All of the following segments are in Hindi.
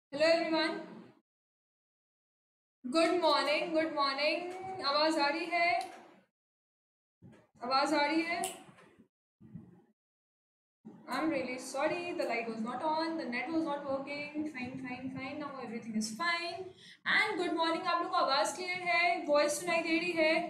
Hello everyone, good morning. Good morning. आवाज आ रही है? आवाज आ रही है? I am really sorry, the light was not on, the net was not working. Fine fine fine, now everything is fine. And good morning. आप लोग को आवाज क्लियर है? वॉइस सुनाई दे रही है?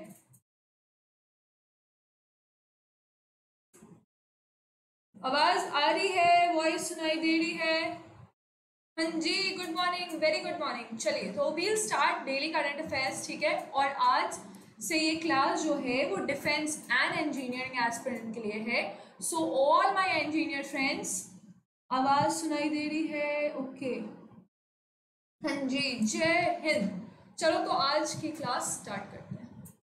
आवाज आ रही है? वॉइस सुनाई दे रही है? हाँ जी, good morning, very good morning. चलिए, तो we'll start daily current affairs, ठीक है। और आज से ये क्लास जो है वो डिफेंस एंड इंजीनियरिंग एस्पिरेंट के लिए है। So all my engineer friends, आवाज सुनाई दे रही है? ओके। हाँ जी, जय हिंद। चलो, तो आज की क्लास स्टार्ट करते हैं।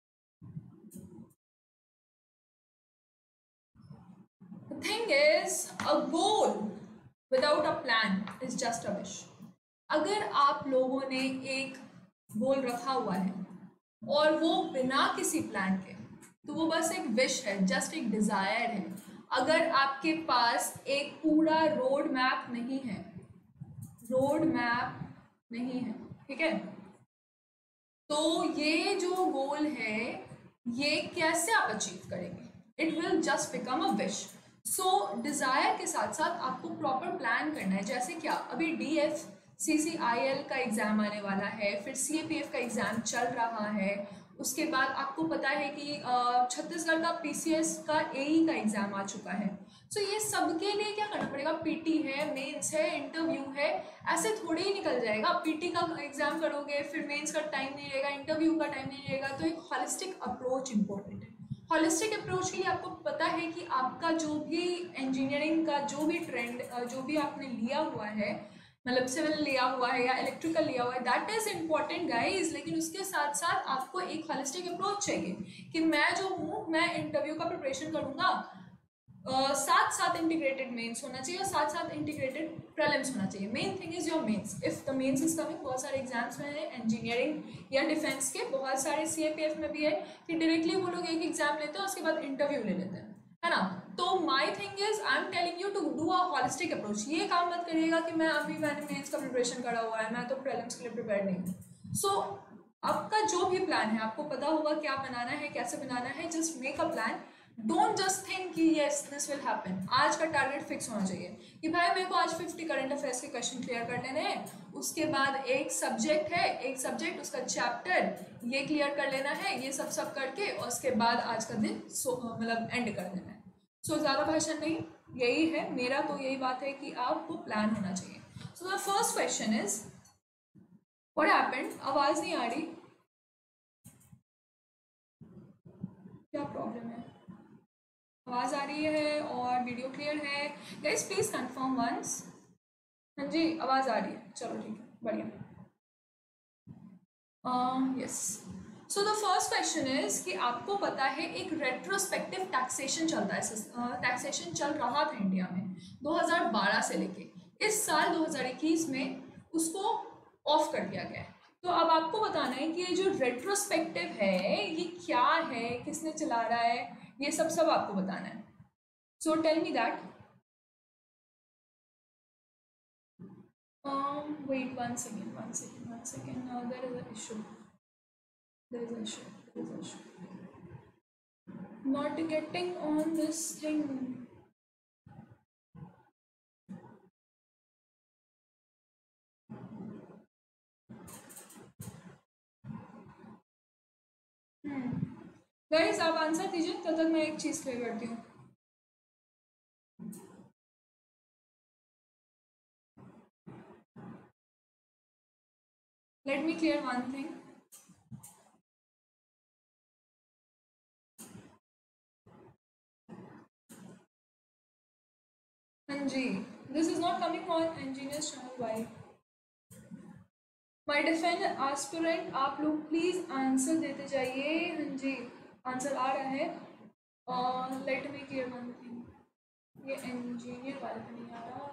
The thing is, a goal without a plan is just a wish. अगर आप लोगों ने एक गोल रखा हुआ है और वो बिना किसी प्लान के, तो वो बस एक विश है, जस्ट एक डिजायर है। अगर आपके पास एक पूरा रोड मैप नहीं है, रोड मैप नहीं है, ठीक है, तो ये जो गोल है ये कैसे आप अचीव करेंगे? It will just become a wish. So desire के साथ साथ आपको प्रॉपर प्लान करना है। जैसे क्या, अभी DFCCIL का एग्ज़ाम आने वाला है, फिर CAPF का एग्ज़ाम चल रहा है, उसके बाद आपको पता है कि छत्तीसगढ़ का PCS का AE का एग्ज़ाम आ चुका है। सो ये सबके लिए क्या करना पड़ेगा? PT है, मेंस है, इंटरव्यू है। ऐसे थोड़े ही निकल जाएगा। PT का एग्जाम करोगे, फिर मेंस का टाइम नहीं रहेगा, इंटरव्यू का टाइम नहीं रहेगा। तो एक हॉलिस्टिक अप्रोच इंपॉर्टेंट है। हॉलिस्टिक अप्रोच के लिए आपको पता है कि आपका जो भी इंजीनियरिंग का जो भी ट्रेंड, जो भी आपने लिया हुआ है, मतलब सिविल लिया हुआ है या इलेक्ट्रिकल लिया हुआ है, दैट इज इम्पॉर्टेंट गाइज। लेकिन उसके साथ साथ आपको एक हॉलिस्टिक अप्रोच चाहिए कि मैं जो हूँ, मैं इंटरव्यू का प्रिपरेशन करूंगा, साथ साथ इंटीग्रेटेड मेंस होना चाहिए और साथ साथ इंटीग्रेटेड प्रीलिम्स होना चाहिए। Main thing is your mains. If the mains is coming, बहुत सारे एग्जाम्स में है इंजीनियरिंग या डिफेंस के, बहुत सारे CAPF में भी है कि डायरेक्टली वो लोग एक एग्जाम लेते हैं, उसके बाद इंटरव्यू ले लेते हैं, है ना। तो my thing is, I am telling you to do a holistic approach. ये काम मत करिएगा कि मैंने मेंस का प्रिपरेशन करा हुआ है, मैं तो प्रीलिम्स के लिए प्रिपेयर नहीं हूँ। सो आपका जो भी प्लान है, आपको पता होगा क्या बनाना है, कैसे बनाना है। Just make a plan. Don't just think कि यस दिस विल हैपन। आज का टारगेट फिक्स होना चाहिए कि भाई मेरे को आज 50 करंट अफेयर्स के क्वेश्चन क्लियर कर लेने हैं। उसके बाद एक सब्जेक्ट है, एक सब्जेक्ट उसका चैप्टर ये क्लियर कर लेना है, ये सब करके, और उसके बाद आज का दिन मतलब एंड कर देना है। सो ज़्यादा भाषण नहीं, यही है मेरा तो यही बात है कि आपको प्लान होना चाहिए। So the first question is, what happened? आवाज़ नहीं आ रही, क्या प्रॉब्लम है? आवाज़ आ रही है और वीडियो क्लियर है? Guys please confirm once. हाँ जी, आवाज़ आ रही है, चलो ठीक है, बढ़िया। Yes. So the first question is कि आपको पता है एक रेट्रोस्पेक्टिव टैक्सेशन चलता है, टैक्सेशन चल रहा था इंडिया में 2012 से लेके इस साल 2021 में उसको ऑफ कर दिया गया है। तो अब आपको बताना है कि ये जो रेट्रोस्पेक्टिव है ये क्या है, किसने चला रहा है, ये सब आपको बताना है। So tell me that. Wait, one second, one second, one second. There is an issue. There is an issue. There is an issue. Not getting on this thing. Guys आप आंसर दीजिए, तब तक मैं एक चीज़ क्लियर करती हूँ। Let me clear one thing. हाँ जी, this is not coming on engineers channel, why? My defence aspirant, आप लोग प्लीज आंसर देते जाइए। हाँ जी, आंसर आ रहा है। और let me clear one thing, ये इंजीनियर वाले पे नहीं आ रहा।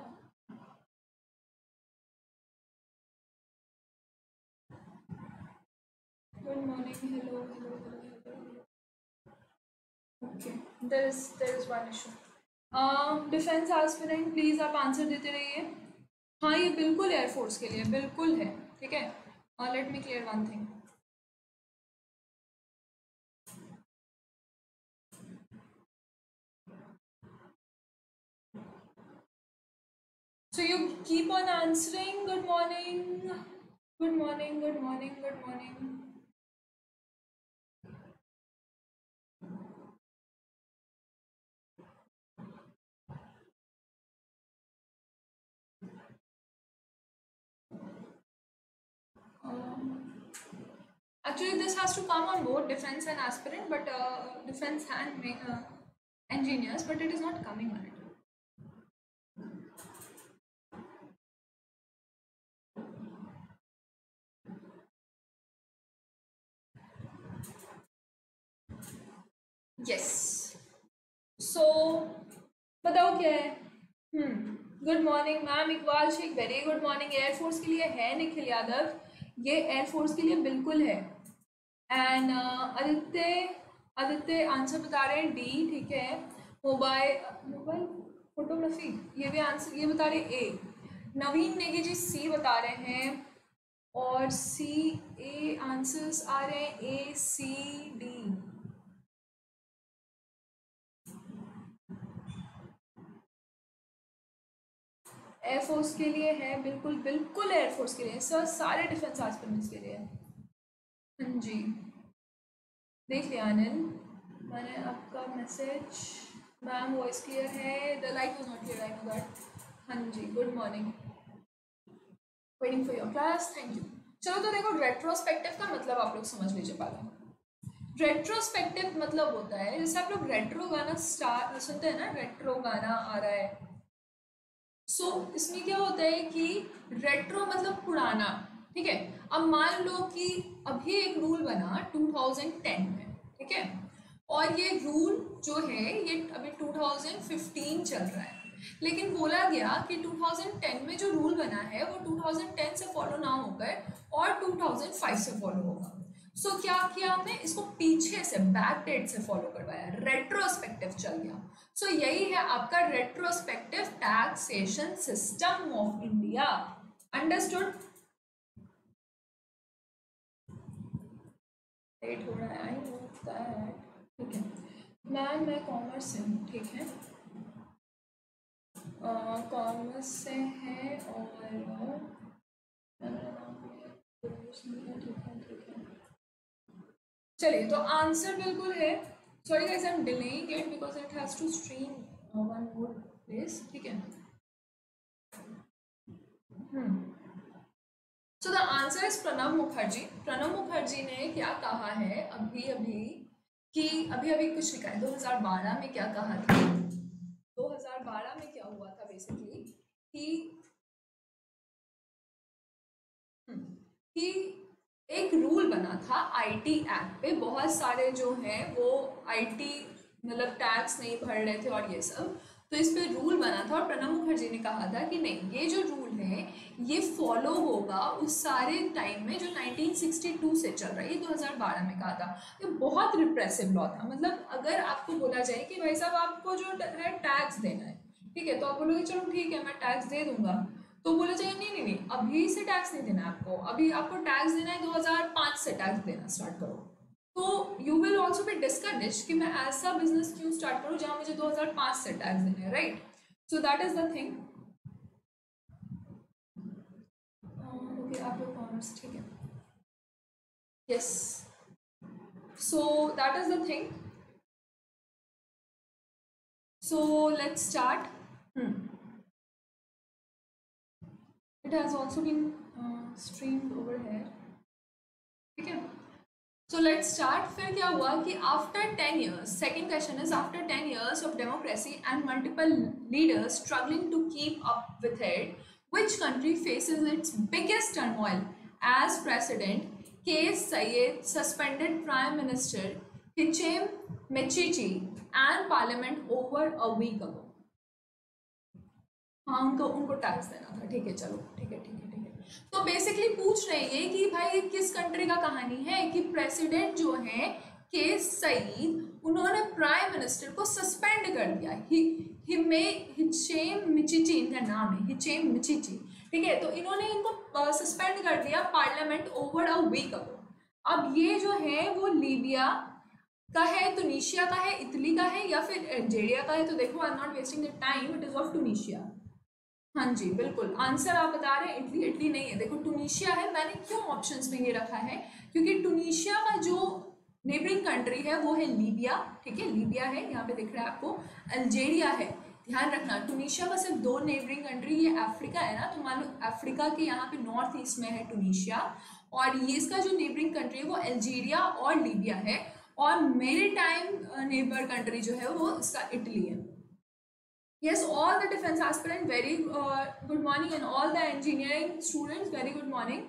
Good morning, hello hello hello hello. Okay, there is one issue. Defence aspirant please आप आंसर देते रहिए। हाँ ये बिल्कुल एयरफोर्स के लिए बिल्कुल है, ठीक है। Let me clear one thing. So you keep on answering. Good morning. Good morning. Good morning. Good morning. Actually, this has to come on both defense and aspirant, but defense and engineers, but it is not coming on it. Yes. So बताओ क्या है? Good morning ma'am Iqbal Shaikh, very good morning. Air force के लिए है निखिल यादव, ये एयरफोर्स के लिए बिल्कुल है। एंड आदित्य आंसर बता रहे हैं डी, ठीक है। मोबाइल फोटोग्राफी, ये भी आंसर ये बता रहे ए। नवीन नेगी जी सी बता रहे हैं, और सी ए आंसर्स आ रहे हैं ए सी डी। एयरफोर्स के लिए है बिल्कुल बिल्कुल, एयरफोर्स के लिए सर, सारे डिफेंस एस्पिरेंट्स के लिए। हाँ जी, देख लिया अनिल मैंने आपका मैसेज। मैम वॉइस क्लियर है, the light was not clear, I know that. हाँ जी, good morning, waiting for your class, thank you. चलो तो देखो, रेट्रोस्पेक्टिव का मतलब आप लोग समझ लीजिए पहले। रेट्रोस्पेक्टिव मतलब होता है, जैसे आप लोग रेट्रो गाना सुनते हैं ना, रेट्रो गाना आ रहा है, इसमें क्या होता है कि रेट्रो मतलब पुराना, ठीक है। अब मान लो कि अभी एक रूल बना 2010 में, ठीक है, और ये रूल जो है ये अभी 2015 चल रहा है, लेकिन बोला गया कि 2010 में जो रूल बना है वो 2010 से फॉलो ना होकर और 2005 से फॉलो होगा। क्या किया हमने, इसको पीछे से बैक डेट से फॉलो करवाया, रेट्रोस्पेक्टिव चल गया। यही है आपका retrospective taxation system of India. Understood? Late हो रहा है, आई नो दैट, ठीक है मैम, मैं कॉमर्स से हूँ, ठीक है, कॉमर्स से है, और ठीक है। चलिए, तो आंसर बिल्कुल है। Sorry guys, I am delaying it because it has to stream one more place, ठीक है। So the answer is Pranab Mukherjee. Pranab Mukherjee ने क्या कहा है अभी अभी, कि अभी अभी कुछ लिखा है 2012 में, क्या कहा था 2012 में क्या हुआ था बेसिकली, कि एक रूल बना था आईटी एक्ट पे, बहुत सारे जो हैं वो आईटी मतलब टैक्स नहीं भर रहे थे और ये सब, तो इस पे रूल बना था, और प्रणब मुखर्जी ने कहा था कि नहीं, ये जो रूल है ये फॉलो होगा उस सारे टाइम में जो 1962 से चल रहा है, ये 2012 में कहा था। ये बहुत रिप्रेसिव लॉ था, मतलब अगर आपको बोला जाए कि भाई साहब आपको जो है टैक्स देना है, ठीक है, तो आप बोलोगे चलो ठीक है मैं टैक्स दे दूंगा, तो बोला जाएगा नहीं नहीं नहीं, अभी से टैक्स नहीं देना आपको, अभी आपको टैक्स देना है 2005 से टैक्स देना स्टार्ट करो, तो you will also be discourage कि मैं ऐसा बिजनेस क्यों स्टार्ट करूँ जहाँ मुझे 2005 से टैक्स देना है, right. So that is the thing. Okay, आप लोग कॉमर्स, ठीक है, yes, so that is the thing. So let's start. It has also been streamed over here, ठीक है। So let's start. फिर क्या हुआ कि after 10 years, second question is after 10 years of democracy and multiple leaders struggling to keep up with it, which country faces its biggest turmoil as President Kais Saied suspended Prime Minister Hichem Mechichi and Parliament over a week ago? हाँ, उनको टैक्स देना था, ठीक है, चलो ठीक है ठीक है ठीक है। तो बेसिकली पूछ रहे हैं कि भाई किस कंट्री का कहानी है, कि प्रेसिडेंट जो है केस सईद, उन्होंने प्राइम मिनिस्टर को सस्पेंड कर दिया। हिचेम मिचिची इनका नाम है, हिचेम मिचिची, ठीक है, तो इन्होंने इनको सस्पेंड कर दिया parliament over a week ago. अब ये जो है वो लीबिया का है, तुनीशिया का है, इटली का है या फिर अल्जीरिया का है? तो देखो I am not wasting the time, it is of Tunisia. हाँ जी बिल्कुल, आंसर आप बता रहे हैं इटली। इटली नहीं है, देखो टूनिशिया है। मैंने क्यों ऑप्शंस में ये रखा है, क्योंकि टूनिशिया का जो नेबरिंग कंट्री है वो है लीबिया। ठीक है, लीबिया है, यहाँ पे दिख रहा है आपको, अल्जीरिया है। ध्यान रखना, टूनिशिया का सिर्फ 2 नेबरिंग कंट्री, ये अफ्रीका है ना, तो मान लो अफ्रीका के यहाँ पे नॉर्थ ईस्ट में है टूनिशिया, और ये इसका जो नेबरिंग कंट्री है वो अल्जीरिया और लीबिया है, और मेरे टाइम नेबर कंट्री जो है वो इसका इटली है। Yes, all the defense aspirant, very good morning, and all the engineering students, very good morning.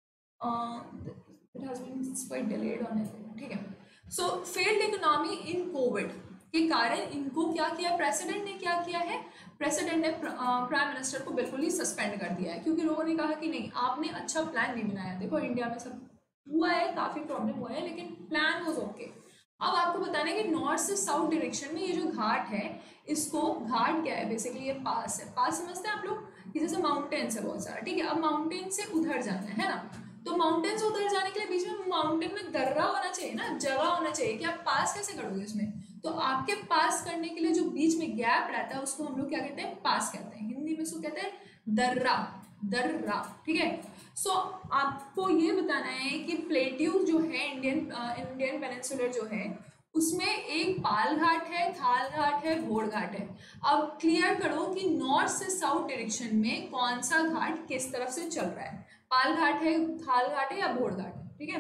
It has been quite delayed on it. ठीक है, so failed economy in COVID के कारण इनको क्या किया, प्रेसिडेंट ने क्या किया है, प्रेसिडेंट ने प्राइम मिनिस्टर को बिल्कुल ही सस्पेंड कर दिया है, क्योंकि लोगों ने कहा कि नहीं आपने अच्छा प्लान नहीं बनाया। देखो इंडिया में सब हुआ है, काफ़ी प्रॉब्लम हुआ है, लेकिन प्लान वाज ओके। अब आपको बताना है कि नॉर्थ से साउथ डायरेक्शन में ये जो घाट है, इसको, घाट क्या है बेसिकली, ये पास है। पास समझते हैं आप लोग, जैसे माउंटेन्स है बहुत सारा, ठीक है। अब माउंटेन से उधर जाना है ना, तो माउंटेन से उधर जाने के लिए बीच में माउंटेन में दर्रा होना चाहिए ना, जगह होना चाहिए कि आप पास कैसे करोगे उसमें। तो आपके पास करने के लिए जो बीच में गैप रहता है उसको हम लोग क्या कहते हैं, पास कहते हैं। हिंदी में उसको कहते हैं दर्रा, दर्रा। ठीक है, सो आपको ये बताना है कि प्लेट्यू जो है, इंडियन पेनिनसुलर जो है, उसमें एक पाल घाट है, थाल घाट है, घोड़ घाट है। अब क्लियर करो कि नॉर्थ से साउथ डायरेक्शन में कौन सा घाट किस तरफ से चल रहा है, पाल घाट है, थाल घाट है या घोड़ घाट है। ठीक है,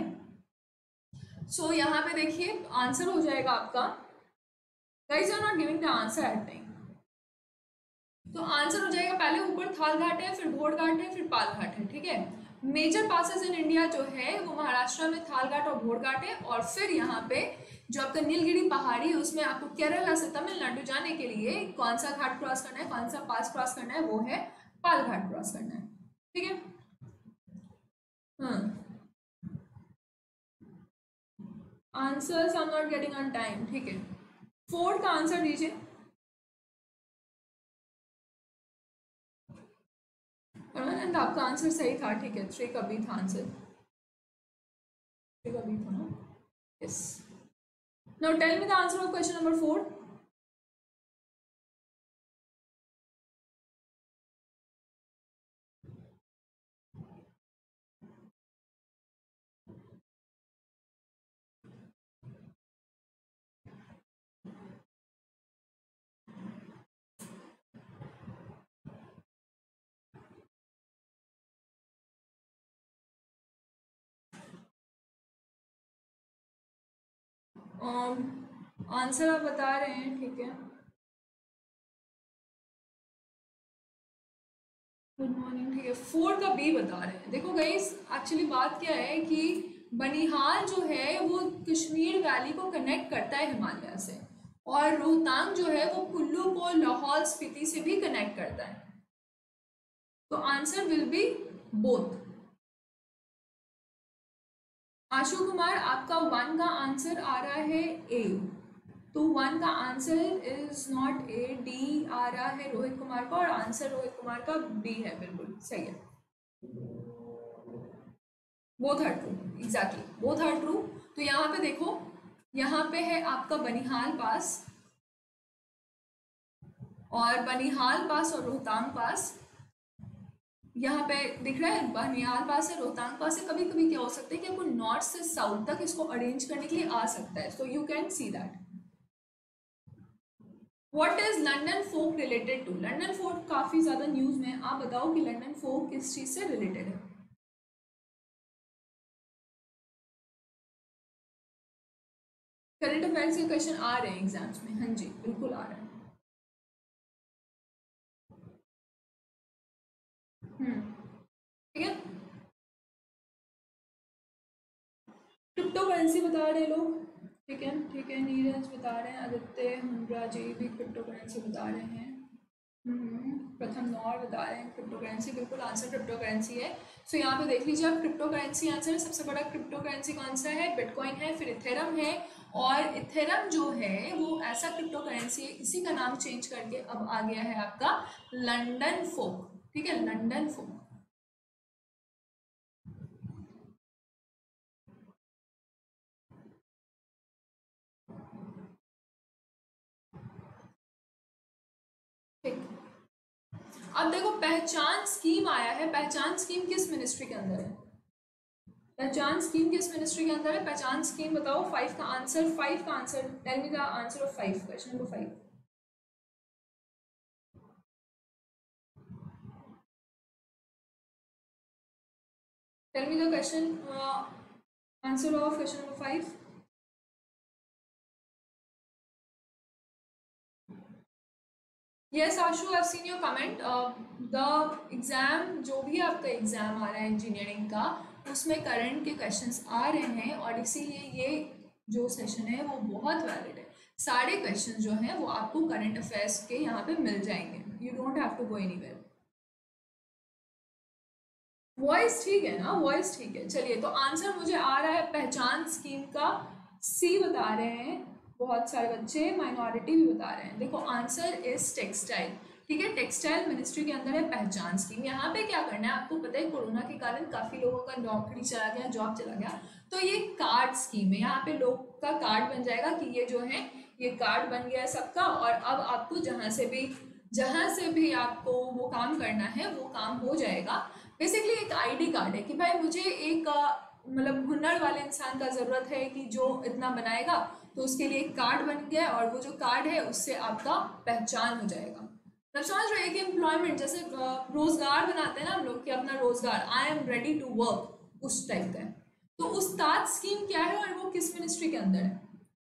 सो यहाँ पे देखिए आंसर हो जाएगा आपका, guys you are not giving the answer at time, तो आंसर हो जाएगा पहले ऊपर थाल घाट है, फिर घोड़ घाट है, फिर पाल घाट है। ठीक है, मेजर पासेस इन इंडिया जो है वो महाराष्ट्र में थाल घाट और घोड़ घाट है, और फिर यहाँ पे जो आपका नीलगिरी पहाड़ी है उसमें आपको केरला से तमिलनाडु जाने के लिए कौन सा घाट क्रॉस करना है, कौन सा पास क्रॉस करना है, वो है पाल घाट क्रॉस करना है। ठीक है, हाँ answers I am not getting on time. ठीक है, 4 का आंसर दीजिए। परमानंद आपका आंसर सही था, ठीक है, 3 का भी था आंसर, 3 का भी था ना, yes. Now tell me the answer of question number 4। Answer आप बता रहे हैं, ठीक है, गुड मॉर्निंग। ठीक है, 4 का बी बता रहे हैं। देखो गाइस एक्चुअली बात क्या है कि बनिहाल जो है वो कश्मीर वैली को कनेक्ट करता है हिमालय से, और रोहतांग जो है वो कुल्लू को लाहौल स्पीति से भी कनेक्ट करता है, तो answer will be both. Ashu Kumar आपका 1 का आंसर आ रहा है ए, तो 1 का answer is not A, D आ रहा है रोहित कुमार का, और आंसर रोहित कुमार का बी है, बिल्कुल सही है। Both are true, exactly both are true. तो यहाँ पे देखो, यहाँ पे है आपका बनिहाल पास, और बनिहाल पास और रोहतांग पास यहाँ पे दिख रहा है, बनिहाल पास है, रोहतांग पास है। कभी कभी क्या हो सकता है कि आपको नॉर्थ से साउथ तक इसको अरेंज करने के लिए आ सकता है, so you can see that. What is London folk related to, London folk काफी ज्यादा न्यूज में, आप बताओ कि लंडन फोक किस चीज से रिलेटेड है। करंट अफेयर्स के क्वेश्चन आ रहे हैं एग्जाम्स में, हाँ जी बिल्कुल आ रहे हैं। ठीक है, क्रिप्टो करेंसी बता रहे लोग, ठीक है, ठीक है, नीरज बता रहे हैं, आदित्य हुंड्रा जी भी क्रिप्टो करेंसी बता रहे हैं, प्रथम नौर बता रहे हैं क्रिप्टो करेंसी, बिल्कुल आंसर क्रिप्टो करेंसी है। सो यहाँ पे देख लीजिए आप, क्रिप्टो करेंसी आंसर है। सबसे बड़ा क्रिप्टो करेंसी कौन सा है, बिटकॉइन है, फिर इथेरम है, और इथेरम जो है वो ऐसा क्रिप्टो करेंसी है, इसी का नाम चेंज करके अब आ गया है आपका लंडन फोक। ठीक है, लंडन फोक। अब देखो पहचान स्कीम आया है, पहचान स्कीम किस मिनिस्ट्री के अंदर है? पहचान स्कीम किस मिनिस्ट्री के अंदर है? पहचान स्कीम बताओ। 5 का answer, tell me the answer of 5, question number 5। Tell me the question answer of question number 5। Yes Ashu, I have seen your comment. The exam, जो भी आपका एग्जाम आ रहा है इंजीनियरिंग का, उसमें करंट के क्वेश्चंस आ रहे हैं और इसीलिए ये जो सेशन है वो बहुत वैलिड है। सारे क्वेश्चन जो हैं वो आपको करंट अफेयर्स के यहाँ पे मिल जाएंगे, you don't have to go anywhere. Voice ठीक है ना? वॉइस ठीक है। चलिए, तो आंसर मुझे आ रहा है पहचान स्कीम का, सी बता रहे हैं बहुत सारे बच्चे, माइनॉरिटी भी बता रहे हैं। देखो आंसर इज टेक्सटाइल, ठीक है, टेक्सटाइल मिनिस्ट्री के अंदर है पहचान स्कीम। यहाँ पे क्या करना है आपको पता है, कोरोना के कारण काफ़ी लोगों का नौकरी चला गया, जॉब चला गया, तो ये कार्ड स्कीम है। यहाँ पे लोग का कार्ड बन जाएगा कि ये जो है ये कार्ड बन गया है सबका, और अब आपको जहाँ से भी आपको वो काम करना है वो काम हो जाएगा। बेसिकली एक आईडी कार्ड है कि भाई मुझे एक मतलब हुनर वाले इंसान का ज़रूरत है कि जो इतना बनाएगा, तो उसके लिए एक कार्ड बन गया, और वो जो कार्ड है उससे आपका पहचान हो जाएगा। मतलब समझ रहे हैं कि एम्प्लॉयमेंट जैसे रोजगार बनाते हैं ना हम लोग कि अपना रोजगार, I am ready to work, उस टाइप का है। तो उस्ताद स्कीम क्या है और वो किस मिनिस्ट्री के अंदर है?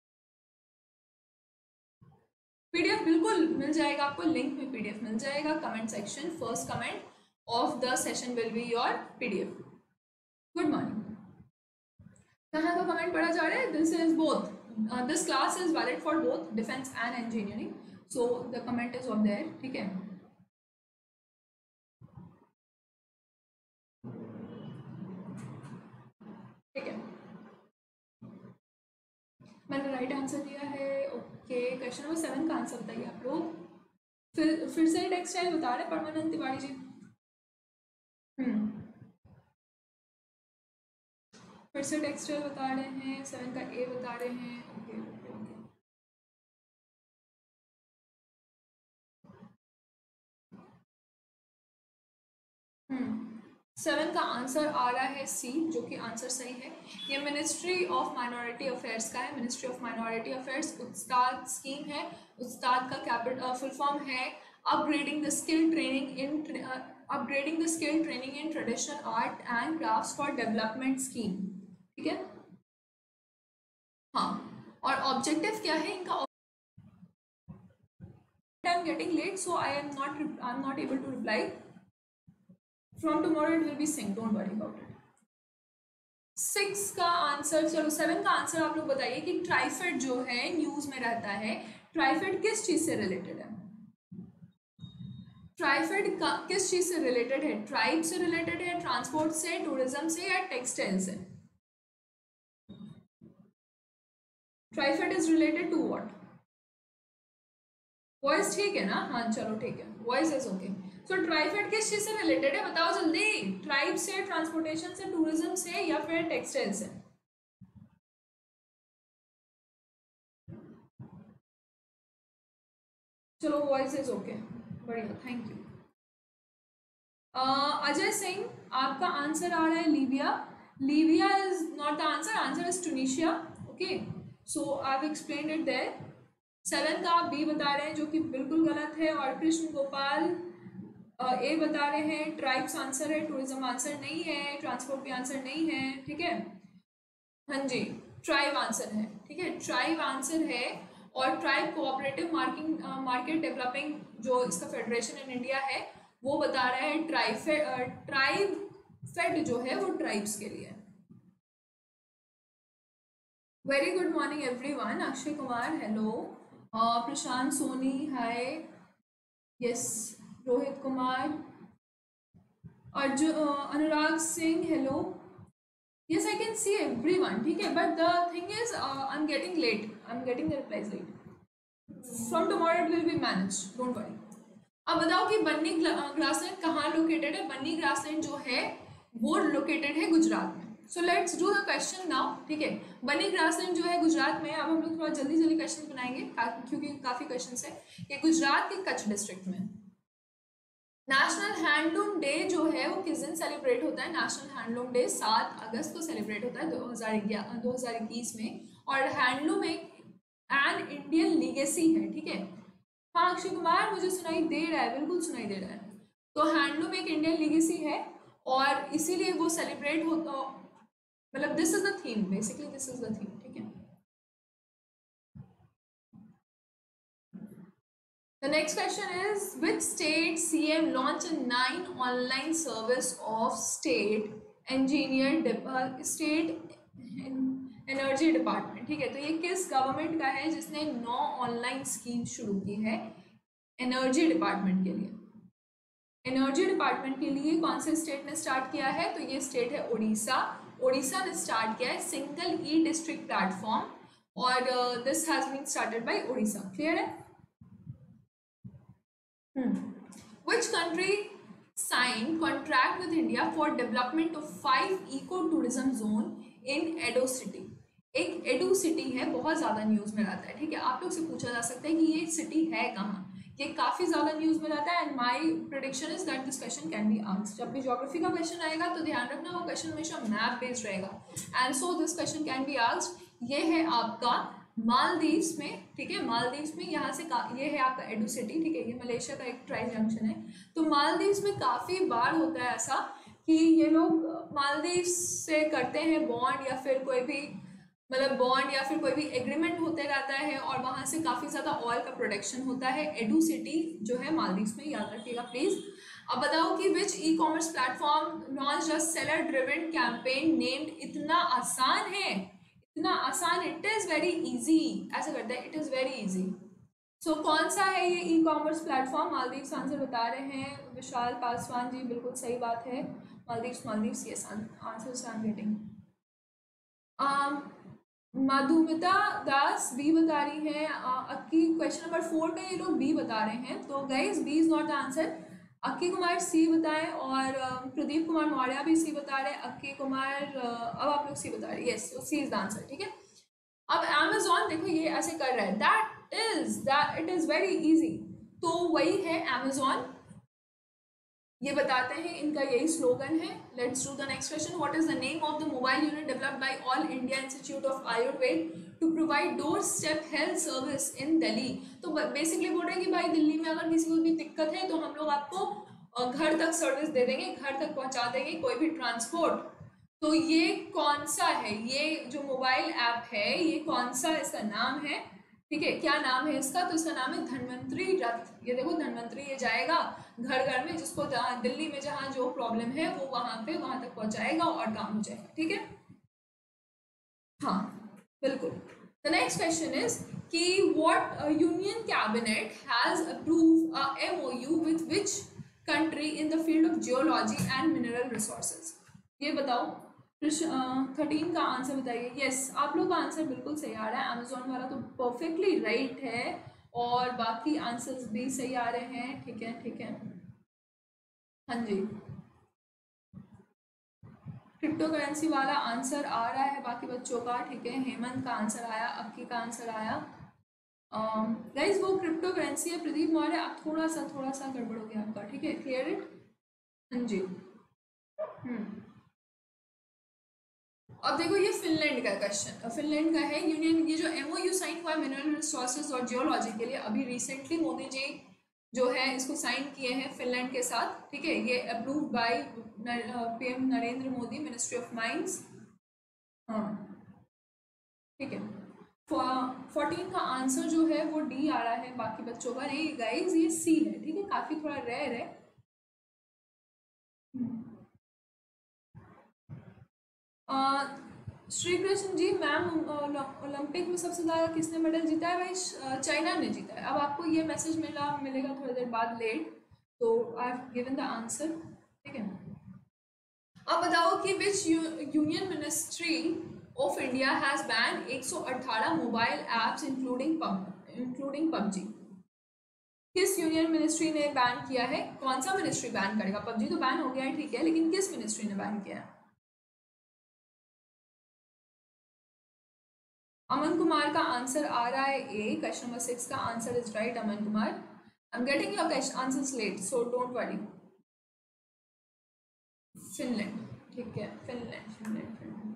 पीडीएफ बिल्कुल मिल जाएगा आपको, लिंक में पीडीएफ मिल जाएगा, comment section, first comment of the session will be your PDF. Good morning. कहाँ का कमेंट पढ़ा जा रहा है? This is both, this class is valid for both defence and engineering, so the comment is off there, ठीक है। ठीक है, मैंने राइट आंसर दिया है। ओके, क्वेश्चन नंबर 7 का आंसर बताइए आप लोग। फिर से टेक्सटाइल बता रहे हैं परमानंद तिवारी जी। फिर से टेक्सटाइल बता रहे हैं, 7 का ए बता रहे हैं। ओके ओके ओके, 7 का आंसर आ रहा है सी, जो कि आंसर सही है। ये मिनिस्ट्री ऑफ माइनॉरिटी अफेयर्स का है, ministry of minority affairs, Ustad scheme है। उस्ताद का कैपिटल फुल फॉर्म है upgrading the skill training in traditional art and crafts for development scheme, ठीक है। हाँ, और ऑब्जेक्टिव क्या है इनका? I am getting late, so I am not able to reply. From tomorrow it will be synced, don't worry about it. 6 का आंसर, चलो 7 का आंसर आप लोग बताइए कि ट्राइफेड जो है न्यूज में रहता है, ट्राइफेड किस चीज से रिलेटेड है? ट्राइफेड किस चीज से रिलेटेड है? ट्राइब से रिलेटेड है, ट्रांसपोर्ट से, टूरिज्म से, या टेक्सटाइल से? TRIFED is related to what? Voice ठीक है ना? हाँ चलो ठीक है, voice is okay. So TRIFED किस चीज से रिलेटेड है बताओ जल्दी? ट्राइब से, ट्रांसपोर्टेशन से, टूरिज्म से, या फिर टेक्सटाइल से? चलो वॉइस इज ओके, बढ़िया, थैंक यू। अजय सिंह, आपका आंसर आ रहा है Libya. Libya is not the answer, answer is Tunisia, okay. So I have explained it there. 7 का आप बी बता रहे हैं जो कि बिल्कुल गलत है, और कृष्ण गोपाल ए बता रहे हैं ट्राइब्स आंसर है, टूरिज्म आंसर नहीं है, ट्रांसपोर्ट भी आंसर नहीं है, ठीक है। हाँ जी, ट्राइब आंसर है, ठीक है, ट्राइब आंसर है। और ट्राइब कोऑपरेटिव मार्केट डेवलपिंग जो इसका फेडरेशन इन इंडिया है, वो बता रहा है ट्राइब फेड जो है वो ट्राइब्स के लिए। Very good morning everyone. Akshay Kumar hello, Prashant Soni hi, yes, Rohit Kumar, Arjun, Anurag Singh hello, yes I can see everyone, ठीक है। But the thing is I am getting late, I am getting the replies late. From tomorrow it will be manage, don't worry. अब बताओ कि बन्नी ग्रासलैंड कहाँ लोकेटेड है? बन्नी ग्रासलैंड जो है वो लोकेटेड है गुजरात में। So let's do the question now, ठीक है। बन्नी ग्रासलैंड जो है गुजरात में, अब हम लोग थोड़ा जल्दी जल्दी क्वेश्चन बनाएंगे क्योंकि काफ़ी क्वेश्चन है। ये गुजरात के कच्छ डिस्ट्रिक्ट में, नेशनल हैंडलूम डे जो है वो किस दिन सेलिब्रेट होता है? नेशनल हैंडलूम डे 7 अगस्त को सेलिब्रेट होता है 2021 में। और हैंडलूम एक एन इंडियन लीगेसी है, ठीक है। हाँ अक्षय कुमार, मुझे सुनाई दे रहा है, बिल्कुल सुनाई दे रहा है। तो हैंडलूम एक इंडियन लीगेसी है और इसीलिए वो सेलिब्रेट होता, मतलब this is the theme, basically this is the theme, ठीक है। The next question is, which state CM launched a 9 online service of state energy department, ठीक है। तो ये किस गवर्नमेंट का है जिसने 9 ऑनलाइन स्कीम शुरू की है एनर्जी डिपार्टमेंट के लिए? एनर्जी डिपार्टमेंट के लिए कौन से स्टेट ने स्टार्ट किया है? तो ये स्टेट है उड़ीसा। उड़ीसा ने स्टार्ट किया है सिंगल ई डिस्ट्रिक्ट प्लेटफॉर्म और this has been started by Orissa. Clear है? Which country signed contract with India for development of 5 eco-tourism zone in Edo City? एक एडो सिटी है, बहुत ज़्यादा न्यूज़ में रहता है, ठीक है। आप लोग से पूछा जा सकता है कि ये सिटी है कहाँ, ये काफ़ी ज़्यादा न्यूज़ में रहता है। And my prediction is that this question can be आंस्ड। जब भी ज्योग्राफी का क्वेश्चन आएगा तो ध्यान रखना वो क्वेश्चन हमेशा मैप बेस्ड रहेगा, and so this question can be asked. ये है आपका मालदीव्स में, ठीक है। मालदीव्स में यहाँ से ये है आपका एडो सिटी, ठीक है। ये मलेशिया का एक ट्राई जंक्शन है। तो मालदीव्स में काफ़ी बार होता है ऐसा कि ये लोग मालदीव्स से करते हैं बॉन्ड या फिर कोई भी मतलब बॉन्ड या फिर कोई भी एग्रीमेंट होते रहता है और वहाँ से काफ़ी ज़्यादा ऑयल का प्रोडक्शन होता है। एडो सिटी जो है मालदीव्स में, याद रखिएगा प्लीज़। अब बताओ कि which e commerce platform launch a seller driven campaign named इतना आसान है, इतना आसान, इट इज़ वेरी इजी, ऐसा करते हैं, इट इज़ वेरी इजी। सो कौन सा है ये e commerce platform? Maldives answer बता रहे हैं विशाल पासवान जी, बिल्कुल सही बात है। मालदीव्स ये answer I am getting. Madhumita Das B बता रही है। अक्की क्वेश्चन नंबर 4 का ये लोग बी बता रहे हैं, तो guys B is not the answer. Akki Kumar C बताएं और प्रदीप कुमार मौर्य भी सी बता रहे हैं। अक्की कुमार अब आप लोग सी बता रहे हैं, yes C is the answer, ठीक है। अब अमेजोन देखो ये ऐसे कर रहा है, that it is very easy, तो वही है अमेजोन, ये बताते हैं, इनका यही स्लोगन है। Let's do the next question. What is the name of the mobile unit developed by all India institute of Ayurveda to provide doorstep health service in Delhi? तो बेसिकली बोल रहे हैं कि भाई दिल्ली में अगर किसी को भी दिक्कत है तो हम लोग आपको घर तक सर्विस दे देंगे, घर तक पहुंचा देंगे, कोई भी ट्रांसपोर्ट। तो ये कौन सा है, ये जो मोबाइल ऐप है ये कौन सा इसका नाम है, ठीक है, क्या नाम है इसका? तो इसका नाम है धन्वंतरी रथ। ये देखो धन्वंतरी, ये जाएगा घर घर में, जिसको दिल्ली में जहाँ जो प्रॉब्लम है वो वहाँ तक पहुँचाएगा और काम हो जाएगा, ठीक है। हाँ बिल्कुल। द नेक्स्ट क्वेश्चन इज कि what union cabinet has approved a MOU with which country in the field of geology and mineral resources? ये बताओ। 13 का आंसर बताइए। यस आप लोग का आंसर बिल्कुल सही आ रहा है, अमेजोन वाला तो परफेक्टली राइट है और बाकी आंसर्स भी सही आ रहे हैं, ठीक है ठीक है। हाँ जी, क्रिप्टो करेंसी वाला आंसर आ रहा है बाकी बच्चों का, ठीक है। हेमंत का आंसर आया, अक्की का आंसर आया। गाइज वो क्रिप्टो करेंसी है। प्रदीप मौर्य आप थोड़ा सा गड़बड़ हो गया आपका, ठीक है। Clear it? हाँ जी। अब देखो ये फिनलैंड का क्वेश्चन, फिनलैंड का है। यूनियन, ये जो MOU साइन हुआ है मिनरल रिसोर्सेज और जियोलॉजी के लिए, अभी रिसेंटली मोदी जी जो है इसको साइन किए हैं फिनलैंड के साथ, ठीक है। ये approve by PM Narendra Modi, ministry of mines, हाँ ठीक है। 14 का आंसर जो है वो D आ रहा है बाकी बच्चों का, नहीं गाइज ये C है, ठीक है। काफी थोड़ा रेयर है। श्री कृष्ण जी मैम, ओलंपिक में सबसे ज़्यादा किसने मेडल जीता है? भाई चाइना ने जीता है। अब आपको ये मैसेज मिलेगा थोड़ी देर बाद लेट, तो I have given the answer, ठीक है। अब बताओ कि which union ministry of India has ban 118 mobile apps including PUBG? किस यूनियन मिनिस्ट्री ने बैन किया है? कौन सा मिनिस्ट्री बैन करेगा? PUBG तो बैन हो गया है, ठीक है, लेकिन किस मिनिस्ट्री ने बैन किया है? अमन कुमार का आंसर आ रहा है A। क्वेश्चन नंबर 6 का answer is right, Aman Kumar. I am getting your answers late, so don't worry. Finland, ठीक है, फिनलैंड फिनलैंड फिनलैंड।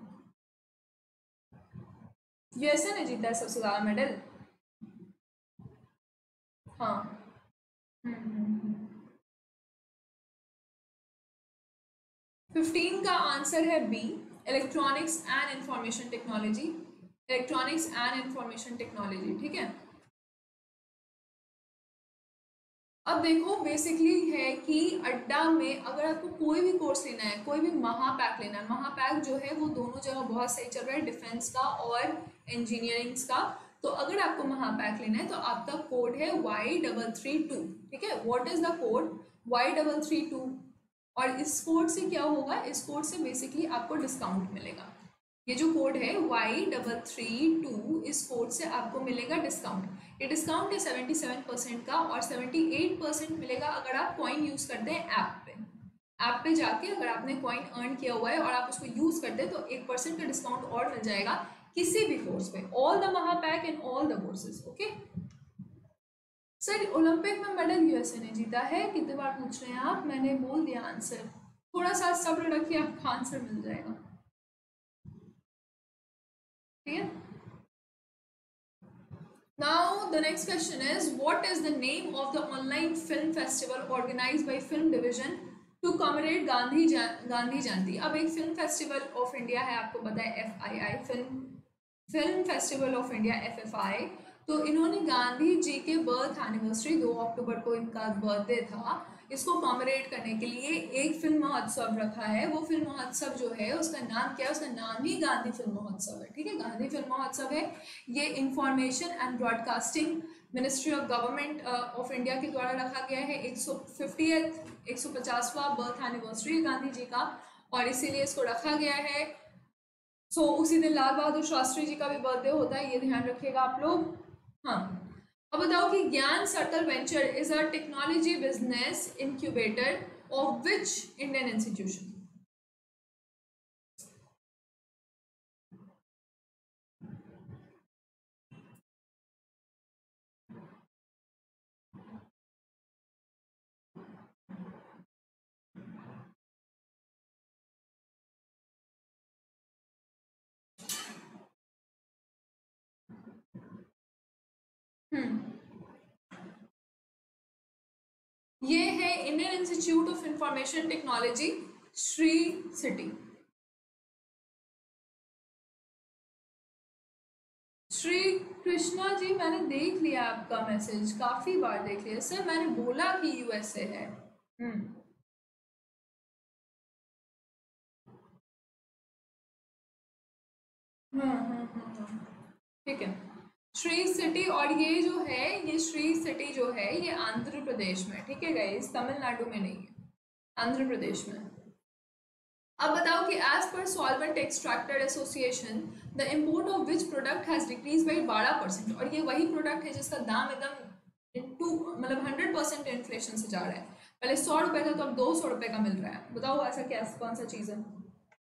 यूएसए ने जीता है सबसे ज़्यादा मेडल। हाँ। 15 का आंसर है B, electronics and information technology. Electronics and information technology, ठीक है। अब देखो बेसिकली है कि अड्डा में अगर आपको कोई भी कोर्स लेना है, कोई भी महापैक लेना है, महापैक जो है वो दोनों जगह बहुत सही चल रहा है, डिफेंस का और इंजीनियरिंग्स का। तो अगर आपको महापैक लेना है तो आपका कोड है Y332, ठीक है। What is the code? Y332। और इस कोड से क्या होगा? इस कोड से बेसिकली आपको डिस्काउंट मिलेगा। ये जो कोड है Y332, इस कोड से आपको मिलेगा डिस्काउंट। ये डिस्काउंट है 77% का, और 78% मिलेगा अगर आप कॉइन यूज़ करते हैं ऐप पे। ऐप पे जाके अगर आपने कॉइन अर्न किया हुआ है और आप उसको यूज़ करते हैं तो 1% का डिस्काउंट और मिल जाएगा किसी भी कोर्स पे, all the Mahapack in all the courses, okay. Sir Olympic में मेडल यूएसए ने जीता है, कितने बार पूछ रहे हैं आप? मैंने बोल दिया आंसर, थोड़ा सा सब्र रखिए, आपका आंसर मिल जाएगा, ठीक है। Now the next question is, what is the name of the online film festival organized by Film Division to commemorate Gandhi जयंती? अब एक फिल्म फेस्टिवल ऑफ इंडिया है, आपको पता है FII, film festival of India FFI। तो इन्होंने गांधी जी के बर्थ एनिवर्सरी 2 अक्टूबर को इनका बर्थडे था, इसको कॉमरेट करने के लिए एक फिल्म महोत्सव रखा है। वो फिल्म महोत्सव जो है उसका नाम क्या है? उसका नाम ही गांधी फिल्म महोत्सव है, ठीक है। गांधी फिल्म महोत्सव है ये, information and broadcasting ministry of government of India के द्वारा रखा गया है। 150वां बर्थ एनिवर्सरी गांधी जी का, और इसीलिए इसको रखा गया है। सो उसी दिन लाल बहादुर शास्त्री जी का भी बर्थडे होता है, ये ध्यान रखिएगा आप लोग। हाँ, अब बताओ कि Gyan circle venture is a technology business incubator of which Indian institution? ये है Indian institute of information technology, Sri city. Shri Krishna ji, मैंने देख लिया आपका मैसेज, काफी बार देख लिया सर, मैंने बोला कि यूएसए है। ठीक है, श्री सिटी। और ये जो है, ये श्री सिटी जो है ये आंध्र प्रदेश में, ठीक है गाइस, तमिलनाडु में नहीं है, आंध्र प्रदेश में। अब बताओ कि as per solvent extractor association the import of which product has decrease by 12%। और ये वही प्रोडक्ट है जिसका दाम एकदम मतलब 100% इन्फ्लेशन से जा रहा है। पहले 100 रुपये था तो अब 200 रुपये का मिल रहा है। बताओ ऐसा क्या, कौन सा चीज़ है?